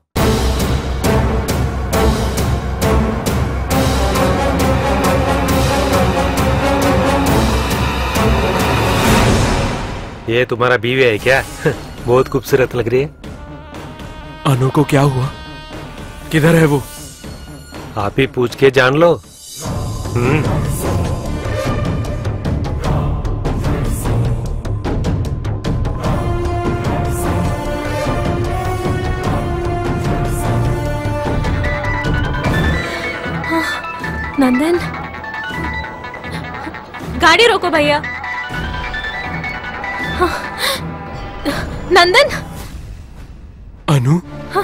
ये तुम्हारा बीवी है क्या? बहुत खूबसूरत लग रही है। अनु को क्या हुआ? किधर है वो? आप ही पूछ के जान लो। हम्म नंदन, गाड़ी रोको भैया। नंदन। अनु,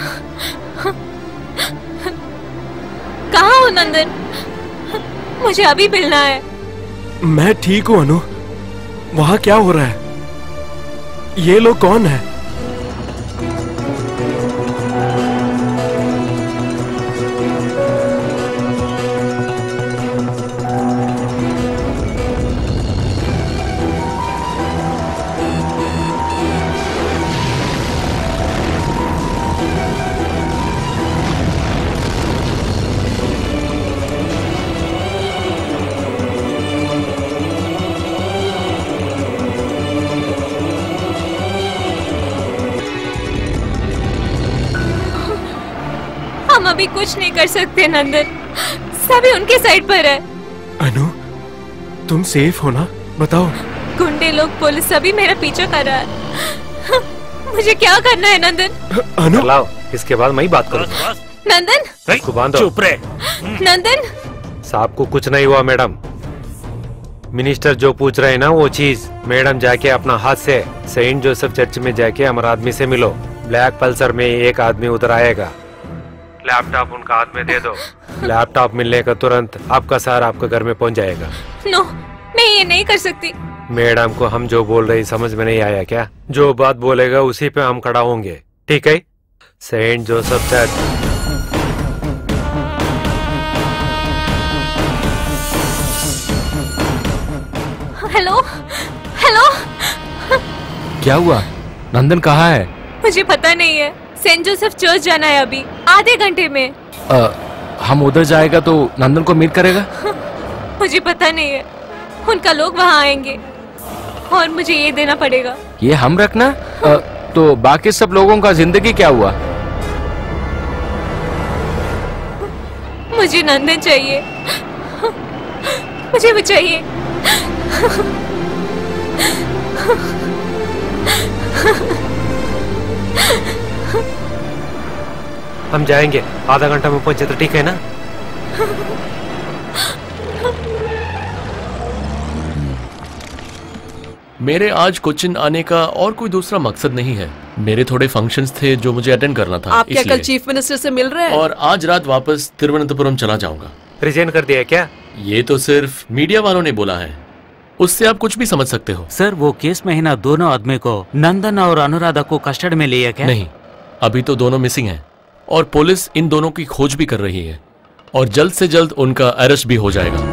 कहाँ हो नंदन? मुझे अभी मिलना है। मैं ठीक हूँ अनु। वहाँ क्या हो रहा है? ये लोग कौन है? हम अभी कुछ नहीं कर सकते नंदन, सभी उनके साइड पर है। अनु, तुम सेफ हो ना? बताओ। गुंडे लोग, पुलिस सभी मेरा पीछा कर रहा है। मुझे क्या करना है नंदन? अनु, लाओ, इसके बाद मैं ही बात करूँ। नंदन, इसको बांधो। चुप रहे। नंदन। साहब को कुछ नहीं हुआ मैडम। मिनिस्टर जो पूछ रहे हैं ना वो चीज, मैडम जाके अपना हाथ से सेंट जोसेफ चर्च में जाके हमारे आदमी से मिलो। ब्लैक पल्सर में एक आदमी उधर आएगा। लैपटॉप उनका हाथ में दे दो। लैपटॉप मिलने का तुरंत आपका सर आपके घर में पहुंच जाएगा। नो, मैं ये नहीं कर सकती। मैडम को हम जो बोल रहे समझ में नहीं आया क्या? जो बात बोलेगा उसी पे हम खड़ा होंगे, ठीक है? Saint Joseph church. Hello, hello. क्या हुआ? नंदन कहाँ है? मुझे पता नहीं है। सेंट जोसेफ चर्च जाना है अभी, आधे घंटे में। आ, हम उधर जाएगा तो नंदन को मीट करेगा? मुझे पता नहीं है। उनका लोग वहाँ आएंगे और मुझे ये देना पड़ेगा। ये हम रखना? आ, तो बाकी सब लोगों का जिंदगी क्या हुआ? मुझे नंदन चाहिए। मुझे वो चाहिए। हम जाएंगे, आधा घंटा में पहुंचे तो ठीक है ना? मेरे आज कोचिन आने का और कोई दूसरा मकसद नहीं है। मेरे थोड़े फंक्शंस थे जो मुझे अटेंड करना था। आप क्या कल चीफ मिनिस्टर से मिल रहे हैं? और आज रात वापस तिरुवनंतपुरम चला जाऊंगा। रिजाइन कर दिया क्या? ये तो सिर्फ मीडिया वालों ने बोला है, उससे आप कुछ भी समझ सकते हो। सर वो केस में है ना, दोनों आदमी को नंदन और अनुराधा को कस्टडी में लिया क्या? नहीं, अभी तो दोनों मिसिंग हैं और पुलिस इन दोनों की खोज भी कर रही है और जल्द से जल्द उनका अरेस्ट भी हो जाएगा।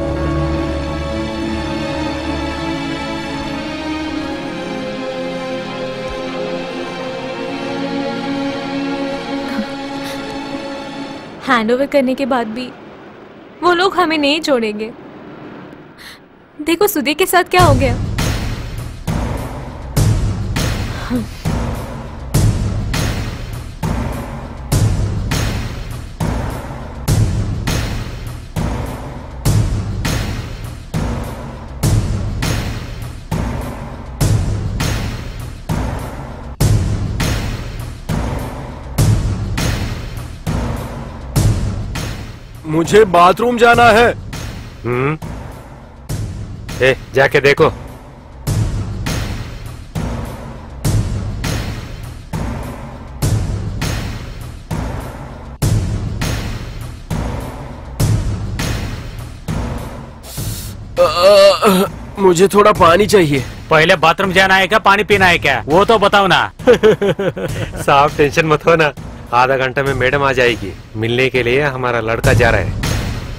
हैंडओवर करने के बाद भी वो लोग हमें नहीं छोड़ेंगे। देखो सुदे के साथ क्या हो गया। मुझे बाथरूम जाना है। हम्म, ए, जाके देखो। आ, आ, मुझे थोड़ा पानी चाहिए। पहले बाथरूम जाना है क्या, पानी पीना है क्या, वो तो बताओ ना। साहब टेंशन मत हो ना, आधा घंटा में मैडम आ जाएगी। मिलने के लिए हमारा लड़का जा रहा है।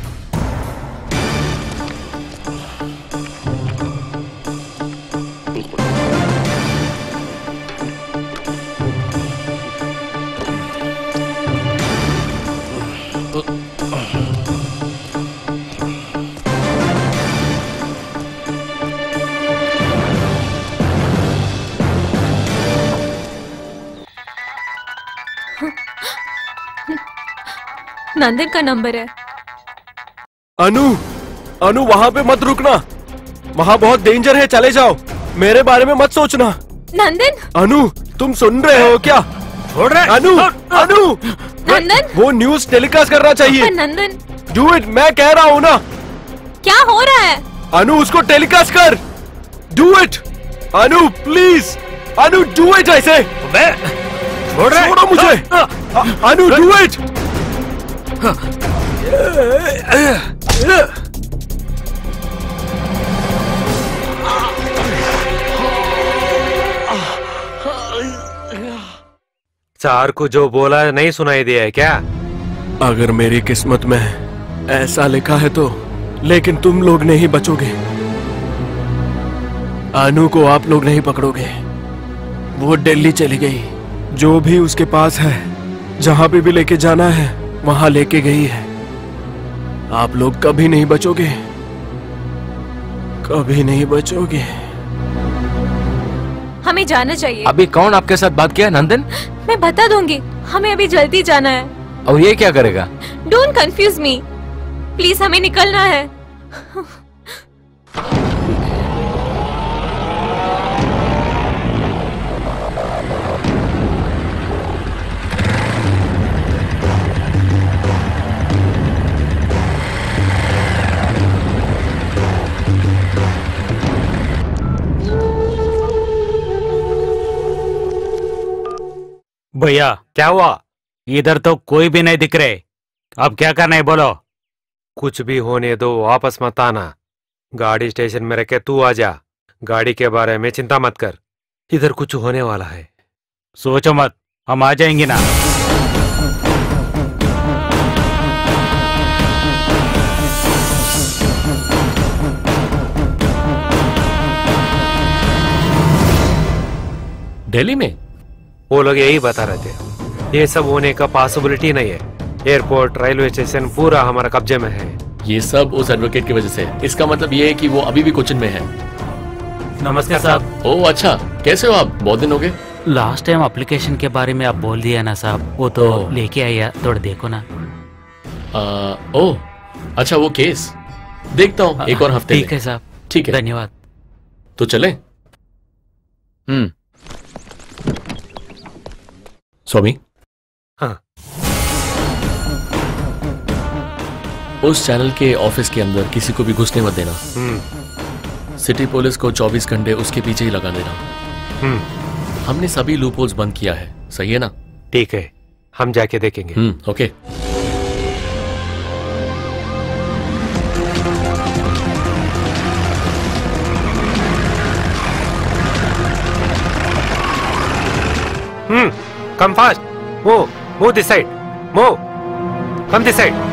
नंदन का नंबर है। अनु, अनु वहाँ पे मत रुकना, वहाँ बहुत डेंजर है, चले जाओ। मेरे बारे में मत सोचना। नंदन, अनु तुम सुन रहे हो क्या? छोड़ रहे? अनु, अनु, नंदन, वो न्यूज टेलीकास्ट करना चाहिए। नंदन, डू इट, मैं कह रहा हूँ ना। क्या हो रहा है? अनु उसको टेलीकास्ट कर, do it. Anu please, Anu do it. ऐसे छोड़ रहे? छोड़ो मुझे। Anu do it. चार को जो बोला नहीं सुनाई दिया है क्या? अगर मेरी किस्मत में ऐसा लिखा है तो, लेकिन तुम लोग नहीं बचोगे। अनु को आप लोग नहीं पकड़ोगे। वो दिल्ली चली गई, जो भी उसके पास है, जहां पे भी लेके जाना है वहां लेके गई है। आप लोग कभी नहीं बचोगे, कभी नहीं बचोगे। हमें जाना चाहिए। अभी कौन आपके साथ बात किया? नंदन? मैं बता दूंगी, हमें अभी जल्दी जाना है। और ये क्या करेगा? डोंट कंफ्यूज मी प्लीज, हमें निकलना है। भैया क्या हुआ? इधर तो कोई भी नहीं दिख रहे, अब क्या करना है बोलो। कुछ भी होने दो, वापस मत आना। गाड़ी स्टेशन में रखे तू आ जा। गाड़ी के बारे में चिंता मत कर, इधर कुछ होने वाला है। सोचो मत, हम आ जाएंगे ना। दिल्ली में वो लोग यही बता रहे थे, ये सब होने का पॉसिबिलिटी नहीं है। एयरपोर्ट, रेलवे स्टेशन पूरा हमारा कब्जे में है। ये सब उस एडवोकेट की वजह से। इसका मतलब ये है कि वो अभी भी कोचिन में है। नमस्कार साहब। ओह अच्छा, कैसे हो आप? बहुत दिन हो गए। लास्ट टाइम एप्लीकेशन के बारे में आप बोल दिया ना साहब, वो तो लेके आया, थोड़ा देखो ना। आ, ओह अच्छा, वो केस देखता हूँ एक और हफ्ते। ठीक है साहब। ठीक है, धन्यवाद। तो चले। हम्म स्वामी। हाँ उस चैनल के ऑफिस के अंदर किसी को भी घुसने मत देना। सिटी पुलिस को चौबीस घंटे उसके पीछे ही लगा देना। हमने सभी लूपहोल्स बंद किया है, सही है ना? ठीक है, हम जाके देखेंगे। Hmm, okay. Hmm, come fast. Move, move this side. Move, come this side.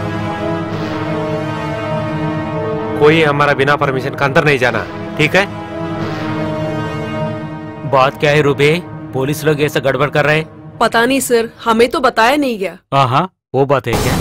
कोई हमारा बिना परमिशन का अंदर नहीं जाना, ठीक है? बात क्या है रुबे? पुलिस लोग ऐसा गड़बड़ कर रहे? पता नहीं सर, हमें तो बताया नहीं गया। हाँ हाँ, वो बात है क्या?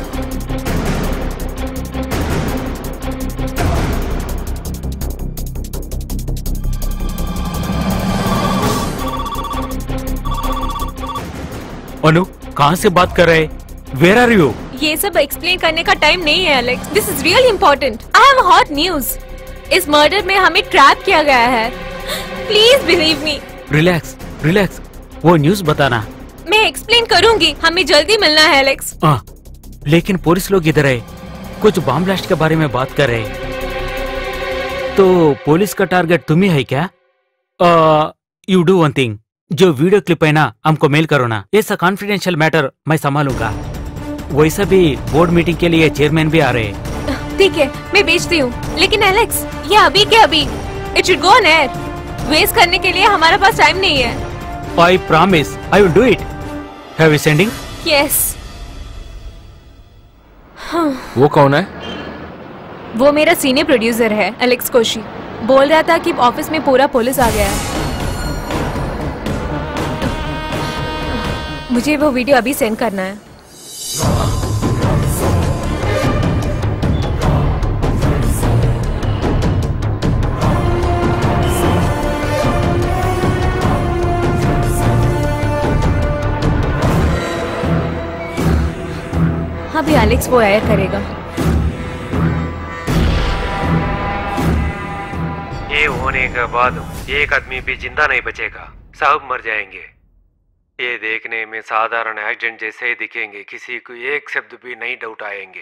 अनु, कहाँ से बात कर रहे? Where are you? ये सब एक्सप्लेन करने का टाइम नहीं है Alex. This is really important. I have hot news. इस मर्डर में हमें ट्रैप किया गया है। Please believe me. Relax, relax. वो न्यूज बताना। मैं एक्सप्लेन करूंगी। हमें जल्दी मिलना है एलेक्स। हाँ, लेकिन पुलिस लोग इधर है, कुछ बम ब्लास्ट के बारे में बात कर रहे। तो पुलिस का टारगेट तुम ही है क्या? यू डू वन थिंग, जो वीडियो क्लिप है ना, हमको मेल करो ना। ऐसा कॉन्फिडेंशियल मैटर मैं संभालूंगा। वैसा भी बोर्ड मीटिंग के लिए चेयरमैन भी आ रहे हैं। ठीक है, मैं भेजती हूँ। लेकिन एलेक्स, ये अभी के अभी। It should go on air. Waste करने के लिए हमारे पास टाइम नहीं है। I promise, I will do it. Have you sending? Yes. वो कौन है? वो मेरा सीनियर प्रोड्यूसर है, एलेक्स कोशी। बोल रहा था कि ऑफिस में पूरा पुलिस आ गया है। मुझे वो वीडियो अभी सेंड करना है। अभी एलेक्स वो एयर करेगा। ये होने के बाद एक आदमी भी जिंदा नहीं बचेगा, सब मर जाएंगे। ये देखने में साधारण एक्सीडेंट जैसे ही दिखेंगे, किसी को एक शब्द भी नहीं डाउट आएंगे।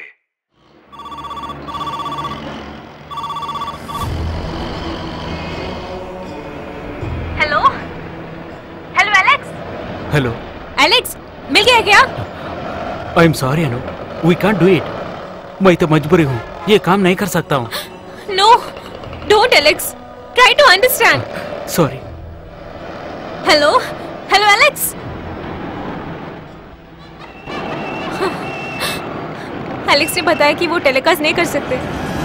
Hello hello Alex. Hello Alex, मिल गया क्या? I am sorry Anu, we can't do it. मैं तो मजबूरी हूँ, ये काम नहीं कर सकता हूँ। No, don't Alex, try to understand. Sorry. Hello hello Alex. Alex ने बताया कि वो टेलीकास्ट नहीं कर सकते।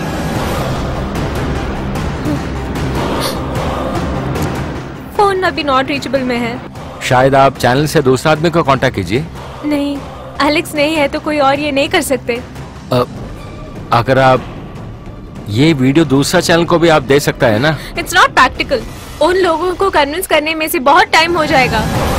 फोन अभी नॉट रीचेबल में है। शायद आप चैनल से दूसरा आदमी को कांटेक्ट कीजिए। नहीं, एलेक्स नहीं है तो कोई और ये नहीं कर सकते। अ, अगर आप ये वीडियो दूसरा चैनल को भी आप दे सकता है ना? It's not practical. उन लोगों को कन्विंस करने में से बहुत टाइम हो जाएगा।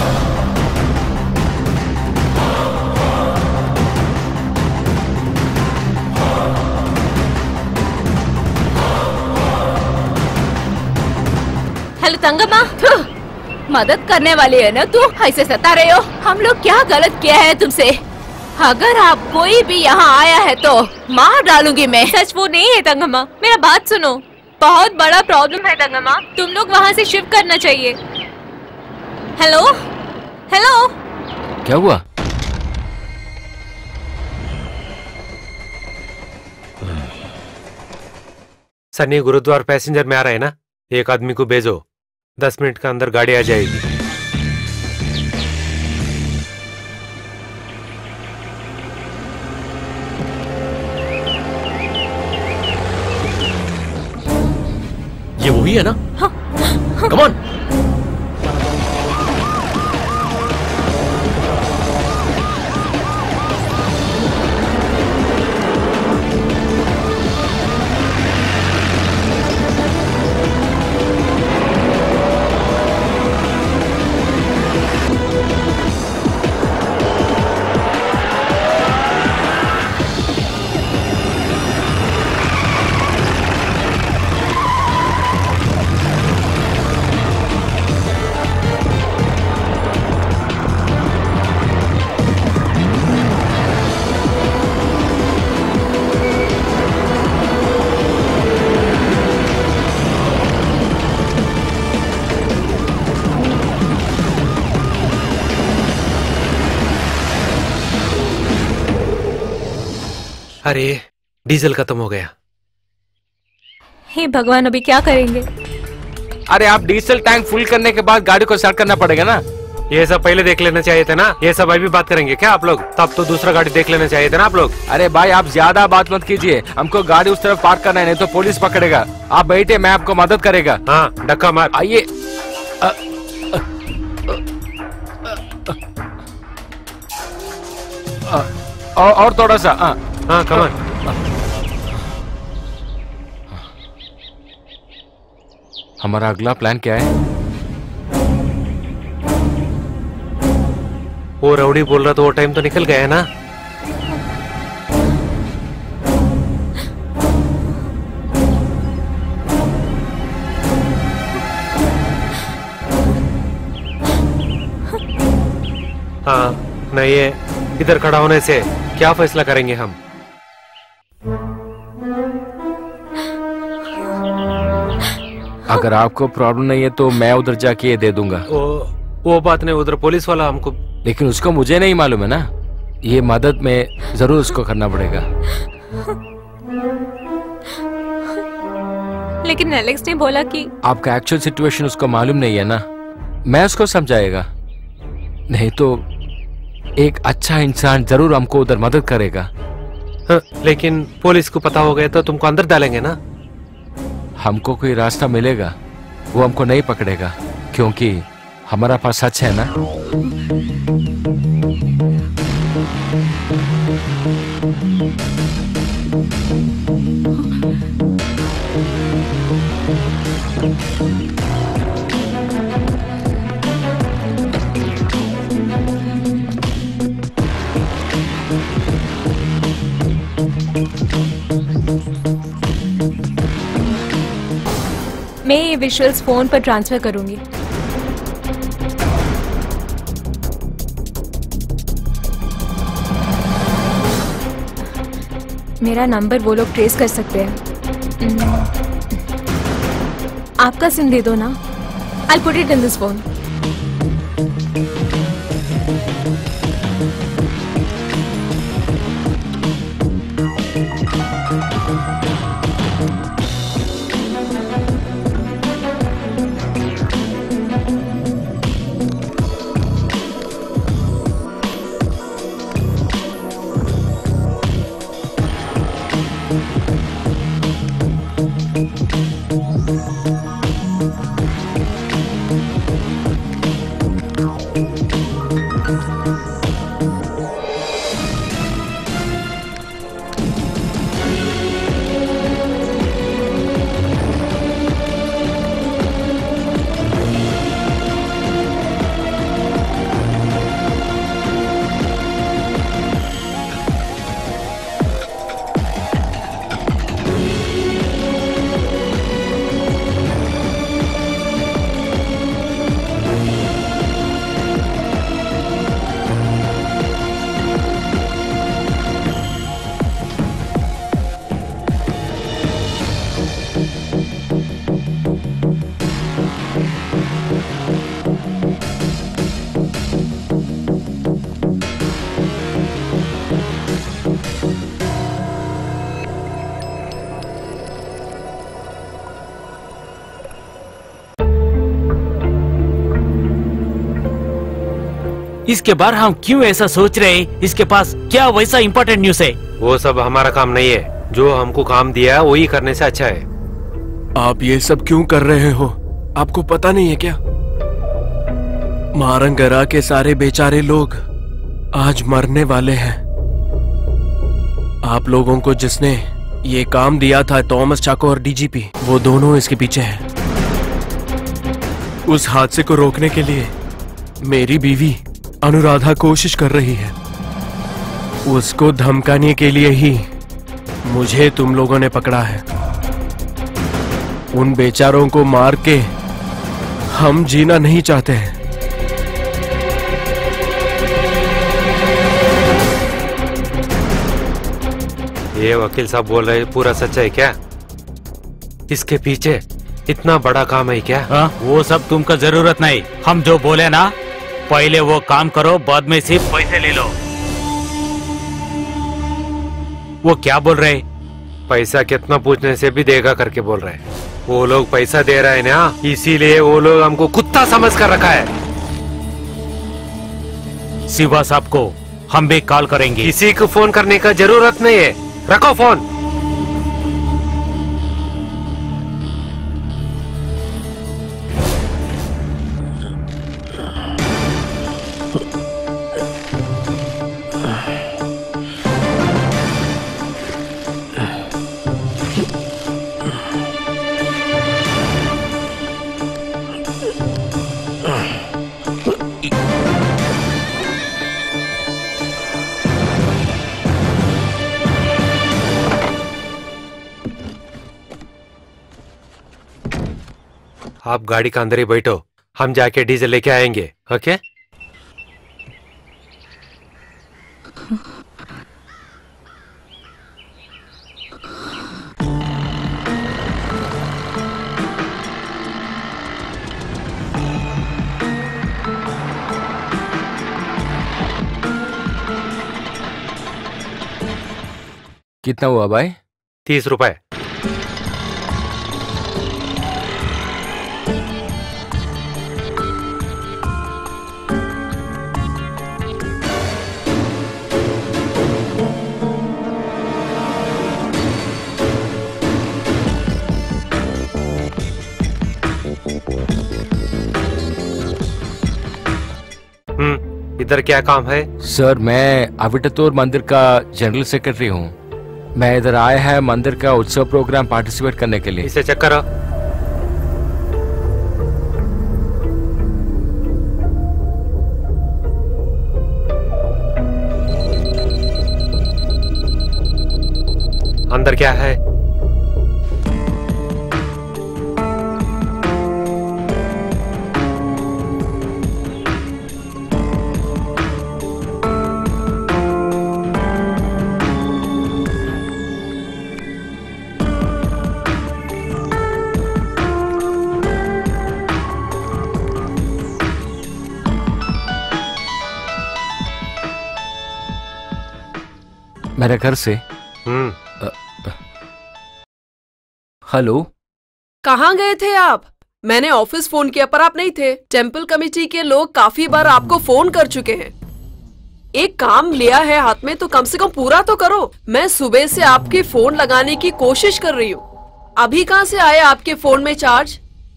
हेलो तंगम्मा। मदद करने वाली है ना तू? ऐसे सता रहे हो? हम लोग क्या गलत किया है तुमसे? अगर आप कोई भी यहाँ आया है तो मार डालूंगी मैं। सच वो नहीं है तंगम्मा, मेरा बात सुनो। बहुत बड़ा प्रॉब्लम है तंगम्मा, तुम लोग वहाँ से शिफ्ट करना चाहिए। Hello hello. क्या हुआ? सनी गुरुद्वार पैसेंजर में आ रहा है ना, एक आदमी को भेजो। दस मिनट के अंदर गाड़ी आ जाएगी। ये वही है ना? Come on. अरे डीजल खत्म हो गया। हे भगवान, अभी क्या करेंगे? अरे आप डीजल टैंक फुल करने के बाद गाड़ी को स्टार्ट करना पड़ेगा ना। ये सब पहले देख लेना चाहिए था ना। ये सब अभी बात करेंगे क्या आप लोग? तब तो दूसरा गाड़ी देख लेना चाहिए था ना आप लोग। अरे भाई आप ज्यादा बात मत कीजिए, हमको गाड़ी उस तरफ पार्क करना है, नहीं तो पुलिस पकड़ेगा। आप बैठे, मैं आपको मदद करेगा। हाँ धक्का मार। आइए। और थोड़ा सा। हाँ कमर। हमारा अगला प्लान क्या है? वो राउडी बोल रहा तो वो टाइम तो निकल गया है ना। हाँ नहीं है, इधर खड़ा होने से क्या फैसला करेंगे हम? अगर आपको प्रॉब्लम नहीं है तो मैं उधर जाके ये दे दूंगा। वो वो बात नहीं, उधर पुलिस वाला हमको। लेकिन उसको मुझे नहीं मालूम है ना, ये मदद में जरूर उसको करना पड़ेगा। लेकिन एलेक्स ने बोला कि आपका एक्चुअल सिचुएशन उसको मालूम नहीं है ना, मैं उसको समझाएगा। नहीं तो एक अच्छा इंसान जरूर हमको उधर मदद करेगा। हाँ, लेकिन पुलिस को पता हो गया तो तुमको अंदर डालेंगे ना। हमको कोई रास्ता मिलेगा, वो हमको नहीं पकड़ेगा, क्योंकि हमारा पास सच है ना। मैं ये विजुअल्स फोन पर ट्रांसफर करूंगी। मेरा नंबर वो लोग ट्रेस कर सकते हैं। आपका सिम दे दो ना। I'll put it in this phone. इसके बाद हम क्यों ऐसा सोच रहे हैं? इसके पास क्या वैसा इम्पोर्टेंट न्यूज है? वो सब हमारा काम नहीं है। जो हमको काम दिया वही करने से अच्छा है। आप ये सब क्यों कर रहे हो? आपको पता नहीं है क्या? मारंगरा के सारे बेचारे लोग आज मरने वाले हैं। आप लोगों को जिसने ये काम दिया था, थॉमस चाको और डीजीपी, वो दोनों इसके पीछे हैं। उस हादसे को रोकने के लिए मेरी बीवी अनुराधा कोशिश कर रही है। उसको धमकाने के लिए ही मुझे तुम लोगों ने पकड़ा है। उन बेचारों को मार के हम जीना नहीं चाहते हैं। ये वकील साहब बोल रहे पूरा सच है क्या? इसके पीछे इतना बड़ा काम है क्या? हाँ, वो सब तुमको जरूरत नहीं। हम जो बोले ना, पहले वो काम करो, बाद में सिर्फ पैसे ले लो। वो क्या बोल रहे? पैसा कितना पूछने से भी देगा करके बोल रहे हैं। वो लोग पैसा दे रहे हैं ना, इसीलिए वो लोग हमको कुत्ता समझ कर रखा है। शिवा साहब को हम भी कॉल करेंगे। किसी को फोन करने का जरूरत नहीं है, रखो फोन। आप गाड़ी के अंदर ही बैठो, हम जाके डीजल लेके आएंगे। ओके? कितना हुआ भाई? तीस रुपए। हम्म, इधर क्या काम है? सर मैं अविटतोर मंदिर का जनरल सेक्रेटरी हूँ। मैं इधर आया है मंदिर का उत्सव प्रोग्राम पार्टिसिपेट करने के लिए। इसे चेक करो। अंदर क्या है? मेरे घर से। हम्म। हेलो, कहाँ गए थे आप? मैंने ऑफिस फोन किया पर आप नहीं थे। टेम्पल कमेटी के लोग काफी बार आपको फोन कर चुके हैं। एक काम लिया है हाथ में तो कम से कम पूरा तो करो। मैं सुबह से आपके फोन लगाने की कोशिश कर रही हूँ। अभी कहाँ से आया आपके फोन में चार्ज?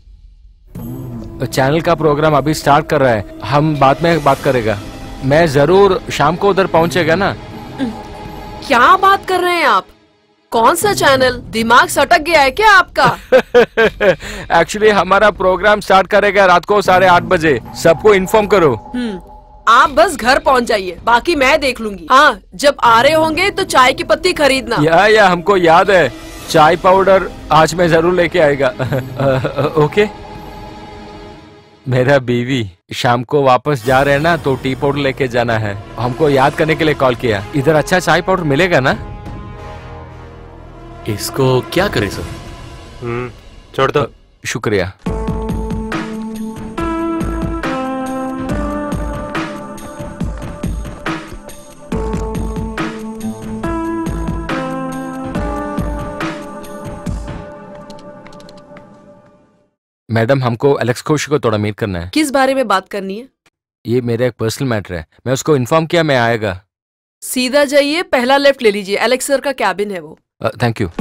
चैनल का प्रोग्राम अभी स्टार्ट कर रहा है, हम बाद में बात करेगा। मैं जरूर शाम को उधर पहुंचेगा ना। क्या बात कर रहे हैं आप? कौन सा चैनल? दिमाग सटक गया है क्या आपका? एक्चुअली हमारा प्रोग्राम स्टार्ट करेगा रात को साढ़े आठ बजे। सबको इन्फॉर्म करो। हम्म, आप बस घर पहुंच जाइए, बाकी मैं देख लूंगी। हाँ, जब आ रहे होंगे तो चाय की पत्ती खरीदना। या या हमको याद है, चाय पाउडर आज मैं जरूर लेके आएगा। ओके? मेरा बीवी शाम को वापस जा रहे हैं ना, तो टी पाउडर लेके जाना है। हमको याद करने के लिए कॉल किया। इधर अच्छा चाय पाउडर मिलेगा ना? इसको क्या करे सर? हम्म, छोड़ दो। शुक्रिया। मैडम, हमको एलेक्स खोशी को थोड़ा मीट करना है। किस बारे में बात करनी है? ये मेरा एक पर्सनल मैटर है। मैं उसको इन्फॉर्म किया, मैं आएगा। सीधा जाइए, पहला लेफ्ट ले लीजिए। एलेक्स सर का कैबिन है वो। Thank you.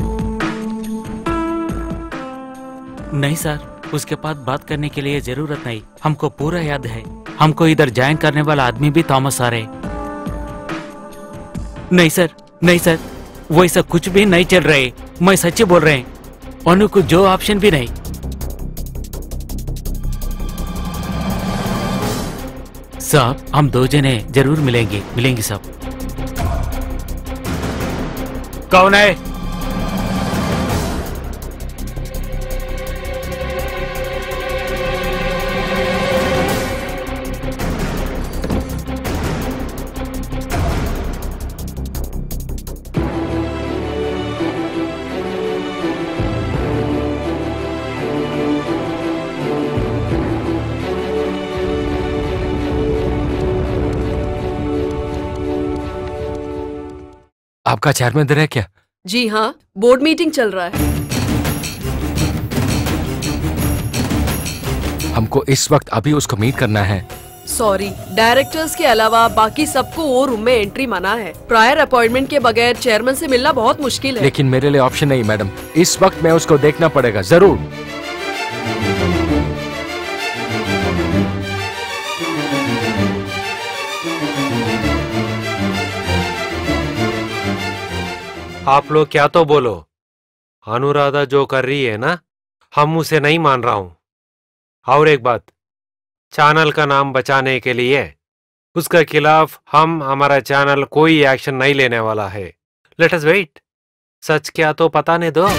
नहीं सर, उसके पास बात करने के लिए जरूरत नहीं। हमको पूरा याद है। हमको इधर ज्वाइन करने वाला आदमी भी थॉमस आ रहे। नहीं सर, नहीं सर, वो ऐसा कुछ भी नहीं चल रहे। मैं सच्ची बोल रहे हैं। अनु को जो ऑप्शन भी नहीं। साहब, हम दो जने जरूर मिलेंगे मिलेंगे साहब। कौन है? आपका चेयरमैन इधर है क्या? जी हाँ, बोर्ड मीटिंग चल रहा है। हमको इस वक्त अभी उसको मीट करना है। सॉरी, डायरेक्टर्स के अलावा बाकी सबको वो रूम में एंट्री मना है। प्रायर अपॉइंटमेंट के बगैर चेयरमैन से मिलना बहुत मुश्किल है। लेकिन मेरे लिए ऑप्शन नहीं मैडम, इस वक्त मैं उसको देखना पड़ेगा जरूर। आप लोग क्या तो बोलो, अनुराधा जो कर रही है ना, हम उसे नहीं मान रहा हूँ। और एक बात, चैनल का नाम बचाने के लिए उसके खिलाफ हम हमारा चैनल कोई एक्शन नहीं लेने वाला है। Let us wait. सच क्या तो पता नहीं दो।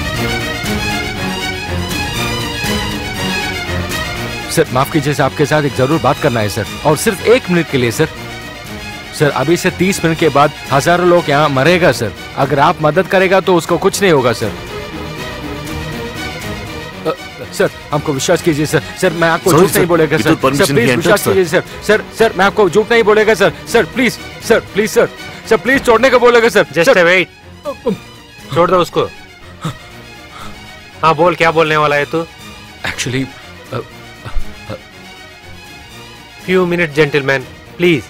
सर माफ कीजिए, आपके साथ एक जरूर बात करना है सर, और सिर्फ एक मिनट के लिए सर। सर अभी से तीस मिनट के बाद हजारों लोग यहाँ मरेगा सर। अगर आप मदद करेगा तो उसको कुछ नहीं होगा सर। अ, सर हमको विश्वास कीजिए सर। सर मैं आपको झूठ नहीं बोलेगा सर। सर प्लीज विश्वास कीजिए सर। सर सर मैं आपको झूठ नहीं बोलेगा sir. Sir please sir please sir sir please छोड़ने का बोलेगा सर। जस्ट वेट, छोड़ दो उसको। हाँ बोल, क्या बोलने वाला है तू? Actually few minute gentleman please.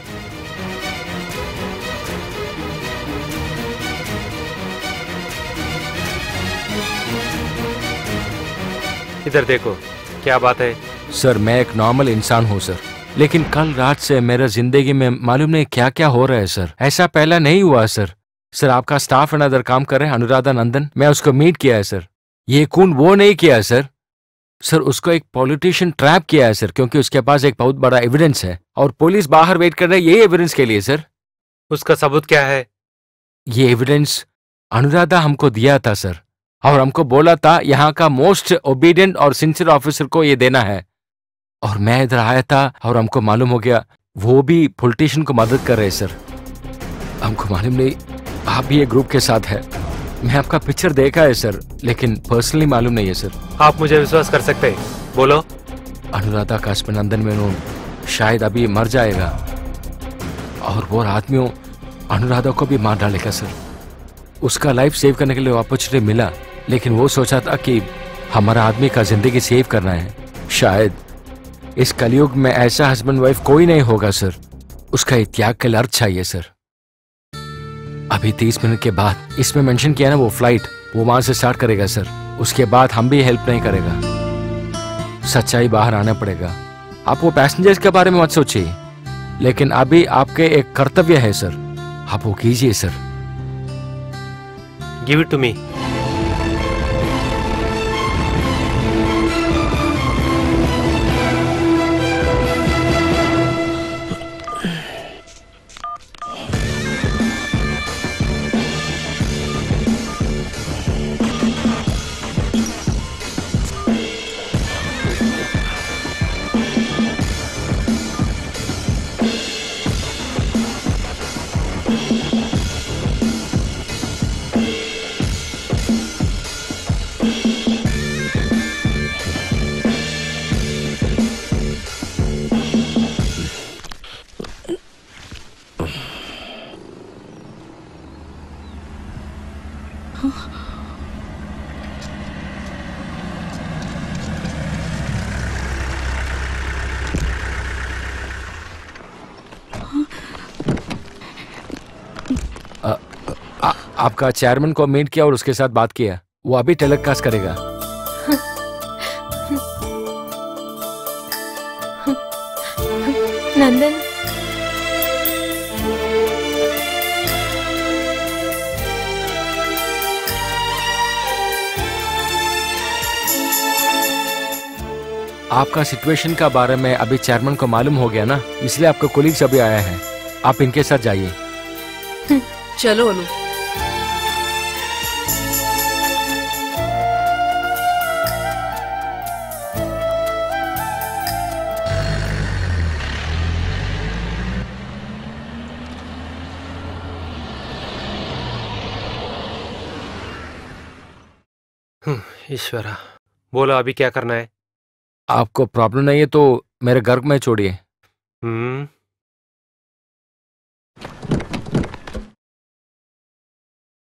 इधर देखो, क्या बात है? सर मैं एक नॉर्मल इंसान हूँ सर, लेकिन कल रात से मेरा जिंदगी में मालूम नहीं क्या क्या हो रहा है सर। ऐसा पहला नहीं हुआ सर। सर आपका स्टाफ अनदर काम कर रहे हैं, अनुराधा नंदन, मैं उसको मीट किया है सर। ये खून वो नहीं किया है सर। सर उसको एक पॉलिटिशियन ट्रैप किया है सर, क्योंकि उसके पास एक बहुत बड़ा एविडेंस है और पुलिस बाहर वेट कर रही है यही एविडेंस के लिए सर। उसका सबूत क्या है? ये एविडेंस अनुराधा हमको दिया था सर, और हमको बोला था यहाँ का मोस्ट ओबीडियंट और सिंसियर ऑफिसर को ये देना है। और मैं इधर आया था और हमको मालूम हो गया वो भी पॉलिटिशियन को मदद कर रहे सर। हमको मालूम नहीं आप भी ये ग्रुप के साथ है। मैं आपका पिक्चर देखा है सर, लेकिन पर्सनली मालूम नहीं है सर। आप मुझे विश्वास कर सकते हैं? बोलो। अनुराधा का हस्बैंड नंदन मेनन शायद अभी मर जाएगा, और वो आदमियों अनुराधा को भी मार डालेगा सर। उसका लाइफ सेव करने के लिए अपॉर्चुनिटी मिला, लेकिन वो सोचा था कि हमारा आदमी का जिंदगी सेव करना है। शायद इस कलयुग में ऐसा हस्बैंड वाइफ कोई नहीं होगा सर। उसका एक त्याग के लिए अर्थ चाहिए सर। अभी तीस मिनट के बाद इसमें मेंशन किया ना वो फ्लाइट, वो वहां से स्टार्ट करेगा सर। उसके बाद हम भी हेल्प नहीं करेगा। सच्चाई बाहर आना पड़ेगा। आप वो पैसेंजर्स के बारे में मत सोचिए, लेकिन अभी आपके एक कर्तव्य है सर, आप वो कीजिए sir. Give it to me. आपका चेयरमैन को मीट किया और उसके साथ बात किया। वो अभी टेलीकास्ट करेगा। नंदन, आपका सिचुएशन का बारे में अभी चेयरमैन को मालूम हो गया ना, इसलिए आपका कोलीग्स अभी आया है। आप इनके साथ जाइए। चलो अनु। ईश्वरा, बोलो अभी क्या करना है? आपको प्रॉब्लम नहीं है तो मेरे घर में छोड़िए। हम्म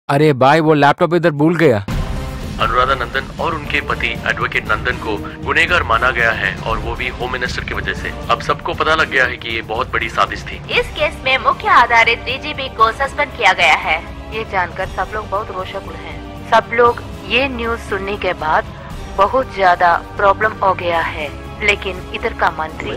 अरे भाई वो लैपटॉप इधर भूल गया। अनुराधा नंदन और उनके पति एडवोकेट नंदन को गुनहगार माना गया है और वो भी होम मिनिस्टर की वजह से। अब सबको पता लग गया है कि ये बहुत बड़ी साजिश थी। इस केस में मुख्य आधारित डीजीपी को सस्पेंड किया गया है। ये जानकर सब लोग बहुत रोषाकुल हैं। सब लोग ये न्यूज सुनने के बाद बहुत ज्यादा प्रॉब्लम हो गया है, लेकिन इधर का मंत्री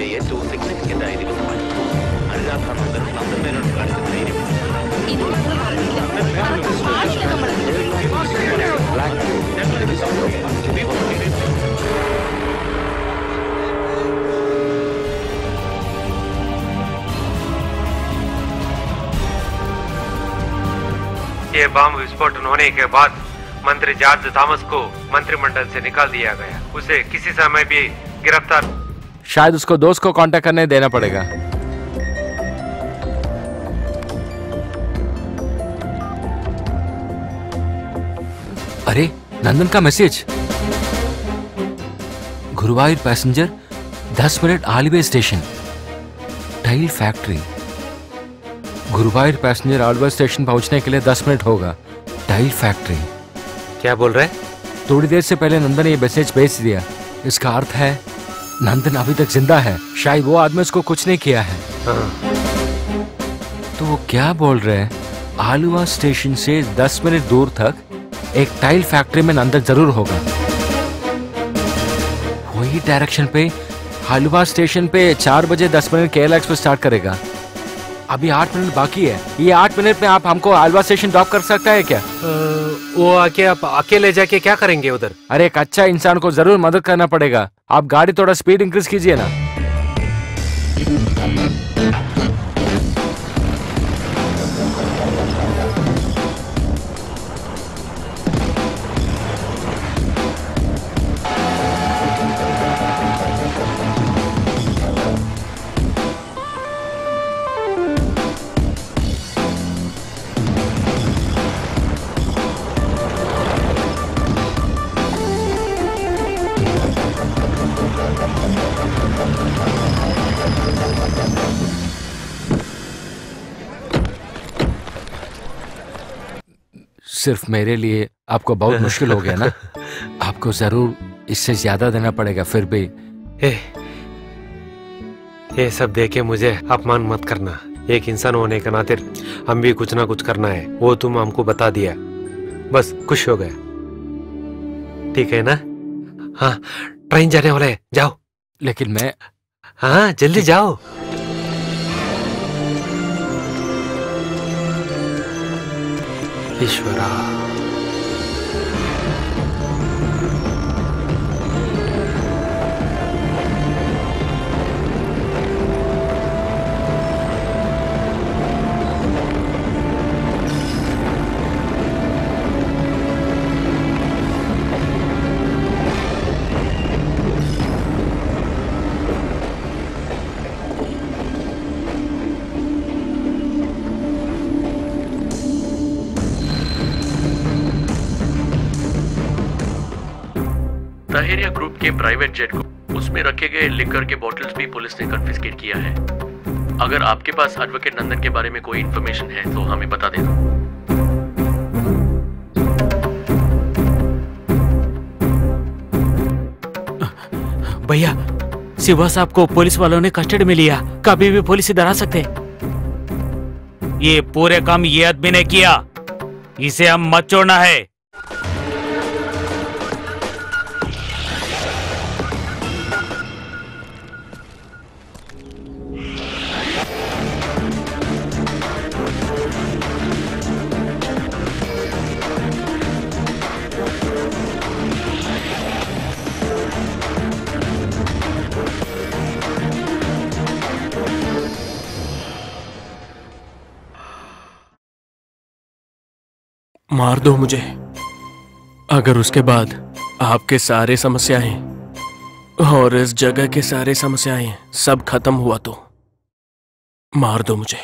ये बम विस्फोटन होने के बाद मंत्री जॉर्ज थॉमस को मंत्रिमंडल से निकाल दिया गया। उसे किसी समय भी गिरफ्तार। शायद उसको दोस्त को कांटेक्ट करने देना पड़ेगा। अरे नंदन का मैसेज। गुरुवायूर पैसेंजर दस minute Aluva station, tile factory. Guruvayur passenger Aluva station पहुंचने के लिए दस मिनट होगा, टाइल फैक्ट्री। क्या बोल रहे? थोड़ी देर से पहले नंदन ने ये मैसेज भेज दिया। इसका अर्थ है नंदन अभी तक जिंदा है। शायद वो आदमी उसको कुछ नहीं किया है। हाँ। तो वो क्या बोल रहे हैं? आलुवा स्टेशन से दस मिनट दूर तक एक टाइल फैक्ट्री में नंदन जरूर होगा। वही डायरेक्शन पे आलुवा स्टेशन पे चार बजे दस मिनट केरला एक्सप्रेस स्टार्ट करेगा। अभी आठ मिनट बाकी है। ये आठ मिनट में आप हमको आलवा स्टेशन ड्रॉप कर सकता है क्या? आ, वो आके आप अकेले जाके क्या करेंगे उधर? अरे एक अच्छा इंसान को जरूर मदद करना पड़ेगा। आप गाड़ी थोड़ा स्पीड इंक्रीज कीजिए ना। सिर्फ मेरे लिए आपको बहुत मुश्किल हो गया ना? आपको जरूर इससे ज्यादा देना पड़ेगा। फिर भी ए, ये सब देखे मुझे अपमान मत करना। एक इंसान होने के नाते हम भी कुछ ना कुछ करना है। वो तुम हमको बता दिया, बस खुश हो गया। ठीक है ना? हाँ, ट्रेन जाने वाला है, जाओ। लेकिन मैं हाँ जल्दी जाओ। ईश्वरा, तहेरिया ग्रुप के प्राइवेट जेट को उसमें रखे गए लिकर के बॉटल्स भी पुलिस ने कन्फिस्केट किया है। अगर आपके पास एडवोकेट नंदन के बारे में कोई इन्फॉर्मेशन है तो हमें बता देना। भैया, शिवा साहब को पुलिस वालों ने कस्टडी में लिया। कभी भी पुलिस इधर आ सकते। ये पूरे काम ये आदमी ने किया, इसे हम मत छोड़ना है। मार दो मुझे, अगर उसके बाद आपके सारे समस्याएं और इस जगह के सारे समस्याएं सब खत्म हुआ तो मार दो मुझे।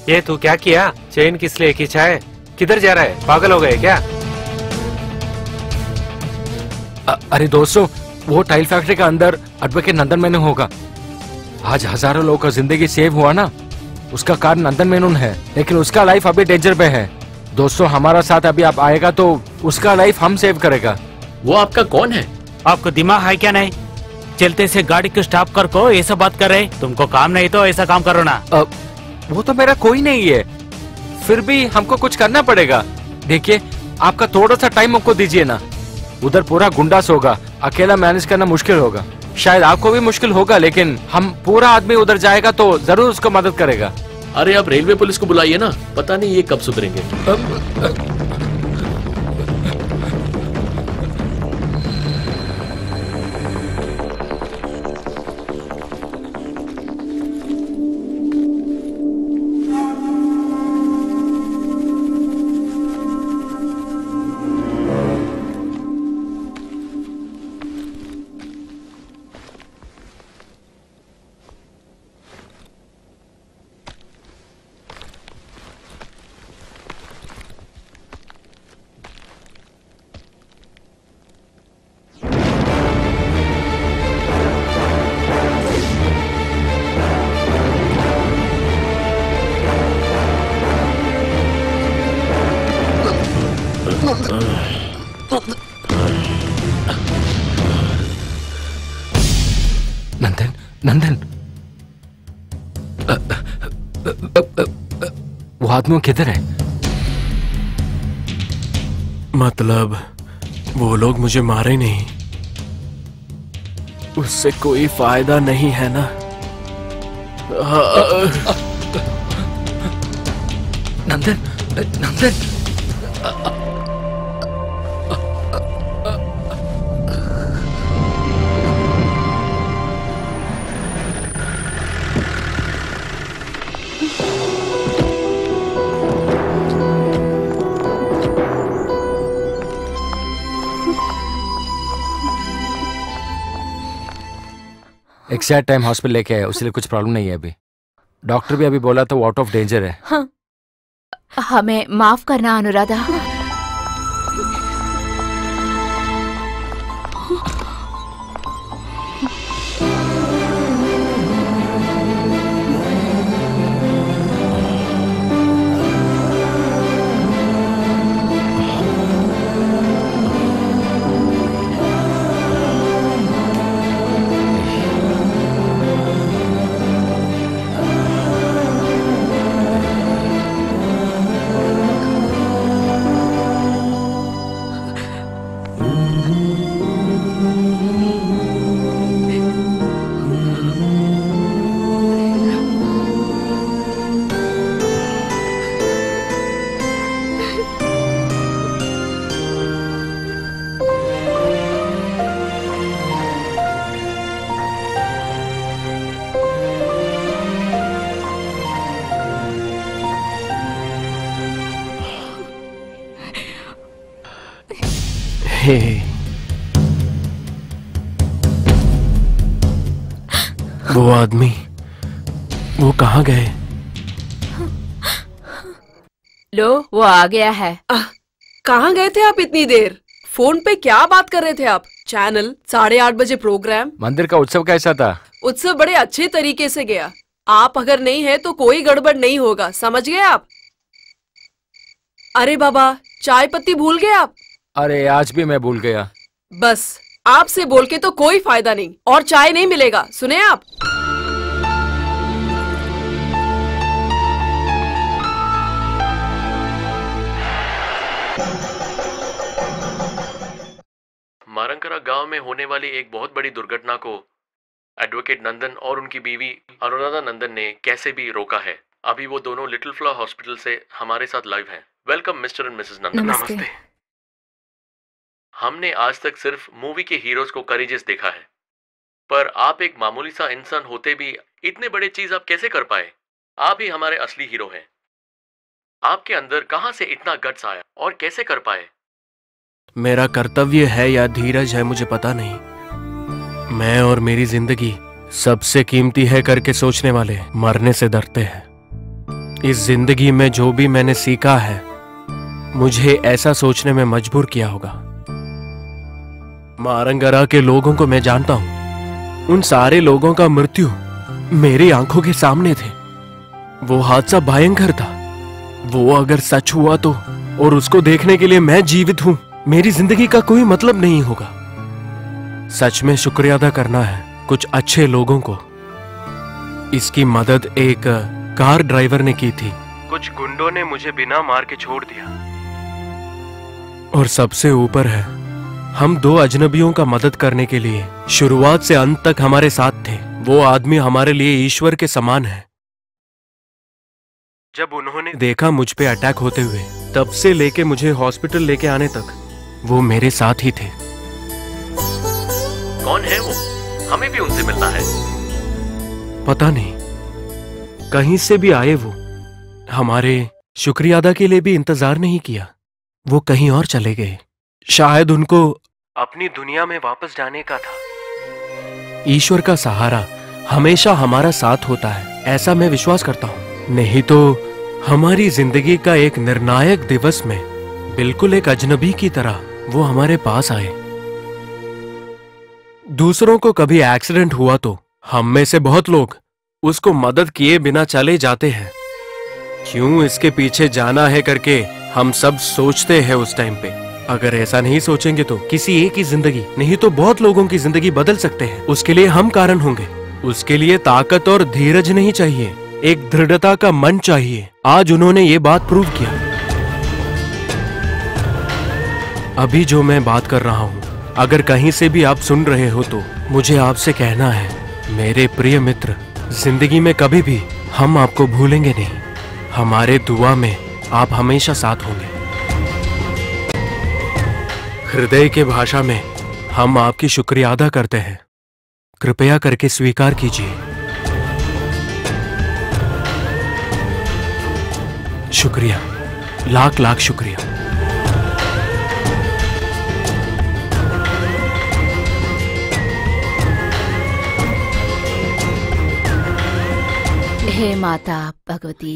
ये तू क्या किया? चेन किस लिए खींचा है? किधर जा रहा है? पागल हो गए क्या? अ- अरे दोस्तों, वो टाइल फैक्ट्री का अंदर एडवोकेट नंदन मेनन होगा। आज हजारों लोगों का जिंदगी सेव हुआ ना, उसका कारण नंदन मेनन है, लेकिन उसका लाइफ अभी डेंजर पे है। दोस्तों, हमारा साथ अभी आप आएगा तो उसका लाइफ हम सेव करेगा। वो आपका कौन है? आपको दिमाग है क्या नहीं? चलते से गाड़ी को स्टॉप कर को ऐसा बात कर रहे? तुमको काम नहीं तो ऐसा काम करो ना। अ, वो तो मेरा कोई नहीं है, फिर भी हमको कुछ करना पड़ेगा। देखिए, आपका थोड़ा सा टाइम हमको दीजिए ना। उधर पूरा गुंडास होगा, अकेला मैनेज करना मुश्किल होगा। शायद आपको भी मुश्किल होगा, लेकिन हम पूरा आदमी उधर जाएगा तो जरूर उसको मदद करेगा। अरे आप रेलवे पुलिस को बुलाइए ना, पता नहीं ये कब सुधरेंगे। नंदन, नंदन, अ, अ, अ, अ, अ, वो आदमी किधर है? मतलब वो लोग मुझे मारे नहीं, उससे कोई फायदा नहीं है ना। Nandan, Nandan, exact time hospital लेके आए, उसके लिए कुछ प्रॉब्लम नहीं है अभी। डॉक्टर भी अभी बोला था वो आउट ऑफ डेंजर है। हाँ। हमें माफ करना अनुराधा। वो आदमी, वो कहाँ गए? लो, वो आ गया है। कहाँ गए थे आप इतनी देर? फोन पे क्या बात कर रहे थे आप? चैनल साढ़े आठ बजे प्रोग्राम। मंदिर का उत्सव कैसा था? उत्सव बड़े अच्छे तरीके से गया। आप अगर नहीं है तो कोई गड़बड़ नहीं होगा, समझ गए आप? अरे बाबा, चाय पत्ती भूल गए आप? अरे आज भी मैं भूल गया। बस आपसे बोल के तो कोई फायदा नहीं, और चाय नहीं मिलेगा, सुने आप? मारंकरा गांव में होने वाली एक बहुत बड़ी दुर्घटना को एडवोकेट नंदन और उनकी बीवी अनुराधा नंदन ने कैसे भी रोका है। अभी वो दोनों लिटिल फ्लावर हॉस्पिटल से हमारे साथ लाइव हैं। Welcome mister and Mrs Nandan. नमस्ते। हमने आज तक सिर्फ मूवी के हीरोज को करेजियस देखा है, पर आप एक मामूली सा इंसान होते भी इतने बड़े चीज आप कैसे कर पाए? आप ही हमारे असली हीरो हैं। आपके अंदर कहां से इतना गट्स आया और कैसे कर पाए? मेरा कर्तव्य है या धीरज है मुझे पता नहीं। मैं और मेरी जिंदगी सबसे कीमती है करके सोचने वाले मरने से डरते हैं। इस जिंदगी में जो भी मैंने सीखा है मुझे ऐसा सोचने में मजबूर किया होगा। मारंगरा के लोगों को मैं जानता हूं। उन सारे लोगों का मृत्यु मेरी आंखों के सामने थे। वो हादसा भयंकर था। वो अगर सच हुआ तो, और उसको देखने के लिए मैं जीवित हूं, मेरी जिंदगी का कोई मतलब नहीं होगा। सच में शुक्रिया अदा करना है कुछ अच्छे लोगों को। इसकी मदद एक कार ड्राइवर ने की थी। कुछ गुंडों ने मुझे बिना मार के छोड़ दिया। और सबसे ऊपर है, हम दो अजनबियों का मदद करने के लिए शुरुआत से अंत तक हमारे साथ थे। वो आदमी हमारे लिए ईश्वर के समान है। जब उन्होंने देखा मुझ पे अटैक होते हुए, तब से लेके मुझे हॉस्पिटल लेके आने तक वो मेरे साथ ही थे। कौन है वो? हमें भी उनसे मिलना है। पता नहीं, कहीं से भी आए वो। हमारे शुक्रिया अदा के लिए भी इंतजार नहीं किया। वो कहीं और चले गए। शायद उनको अपनी दुनिया में वापस जाने का था। ईश्वर का सहारा हमेशा हमारा साथ होता है, ऐसा मैं विश्वास करता हूं। नहीं तो हमारी जिंदगी का एक निर्णायक दिवस में बिल्कुल एक अजनबी की तरह वो हमारे पास आए। दूसरों को कभी एक्सीडेंट हुआ तो हम में से बहुत लोग उसको मदद किए बिना चले जाते हैं। क्यों इसके पीछे जाना है करके हम सब सोचते हैं उस टाइम पे। अगर ऐसा नहीं सोचेंगे तो किसी एक की जिंदगी नहीं तो बहुत लोगों की जिंदगी बदल सकते हैं। उसके लिए हम कारण होंगे। उसके लिए ताकत और धीरज नहीं चाहिए, एक दृढ़ता का मन चाहिए। आज उन्होंने ये बात प्रूव किया। अभी जो मैं बात कर रहा हूँ, अगर कहीं से भी आप सुन रहे हो तो मुझे आपसे कहना है, मेरे प्रिय मित्र, जिंदगी में कभी भी हम आपको भूलेंगे नहीं। हमारे दुआ में आप हमेशा साथ होंगे। हृदय के भाषा में हम आपकी शुक्रिया अदा करते हैं। कृपया करके स्वीकार कीजिए। शुक्रिया, लाख लाख शुक्रिया। हे माता भगवती,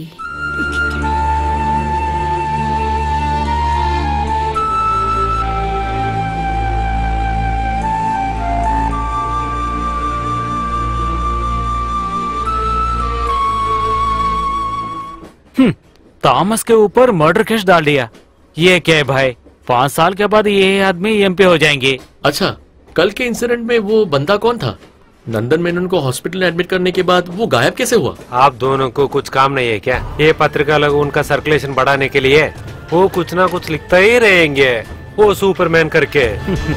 थॉमस के ऊपर मर्डर केस डाल दिया। ये क्या है भाई? पाँच साल के बाद ये आदमी एमपी हो जाएंगे। अच्छा, कल के इंसिडेंट में वो बंदा कौन था? नंदन मेनन को हॉस्पिटल में एडमिट करने के बाद वो गायब कैसे हुआ? आप दोनों को कुछ काम नहीं है क्या? ये पत्रिका लोग उनका सर्कुलेशन बढ़ाने के लिए वो कुछ ना कुछ लिखता ही रहेंगे, वो सुपरमैन करके।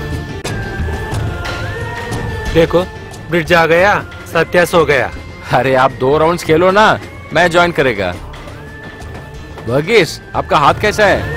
देखो, ब्रिज आ गया, सत्या सो गया। अरे आप दो राउंड्स खेलो ना, मैं ज्वाइन करेगा। वर्गीस, आपका हाथ कैसा है?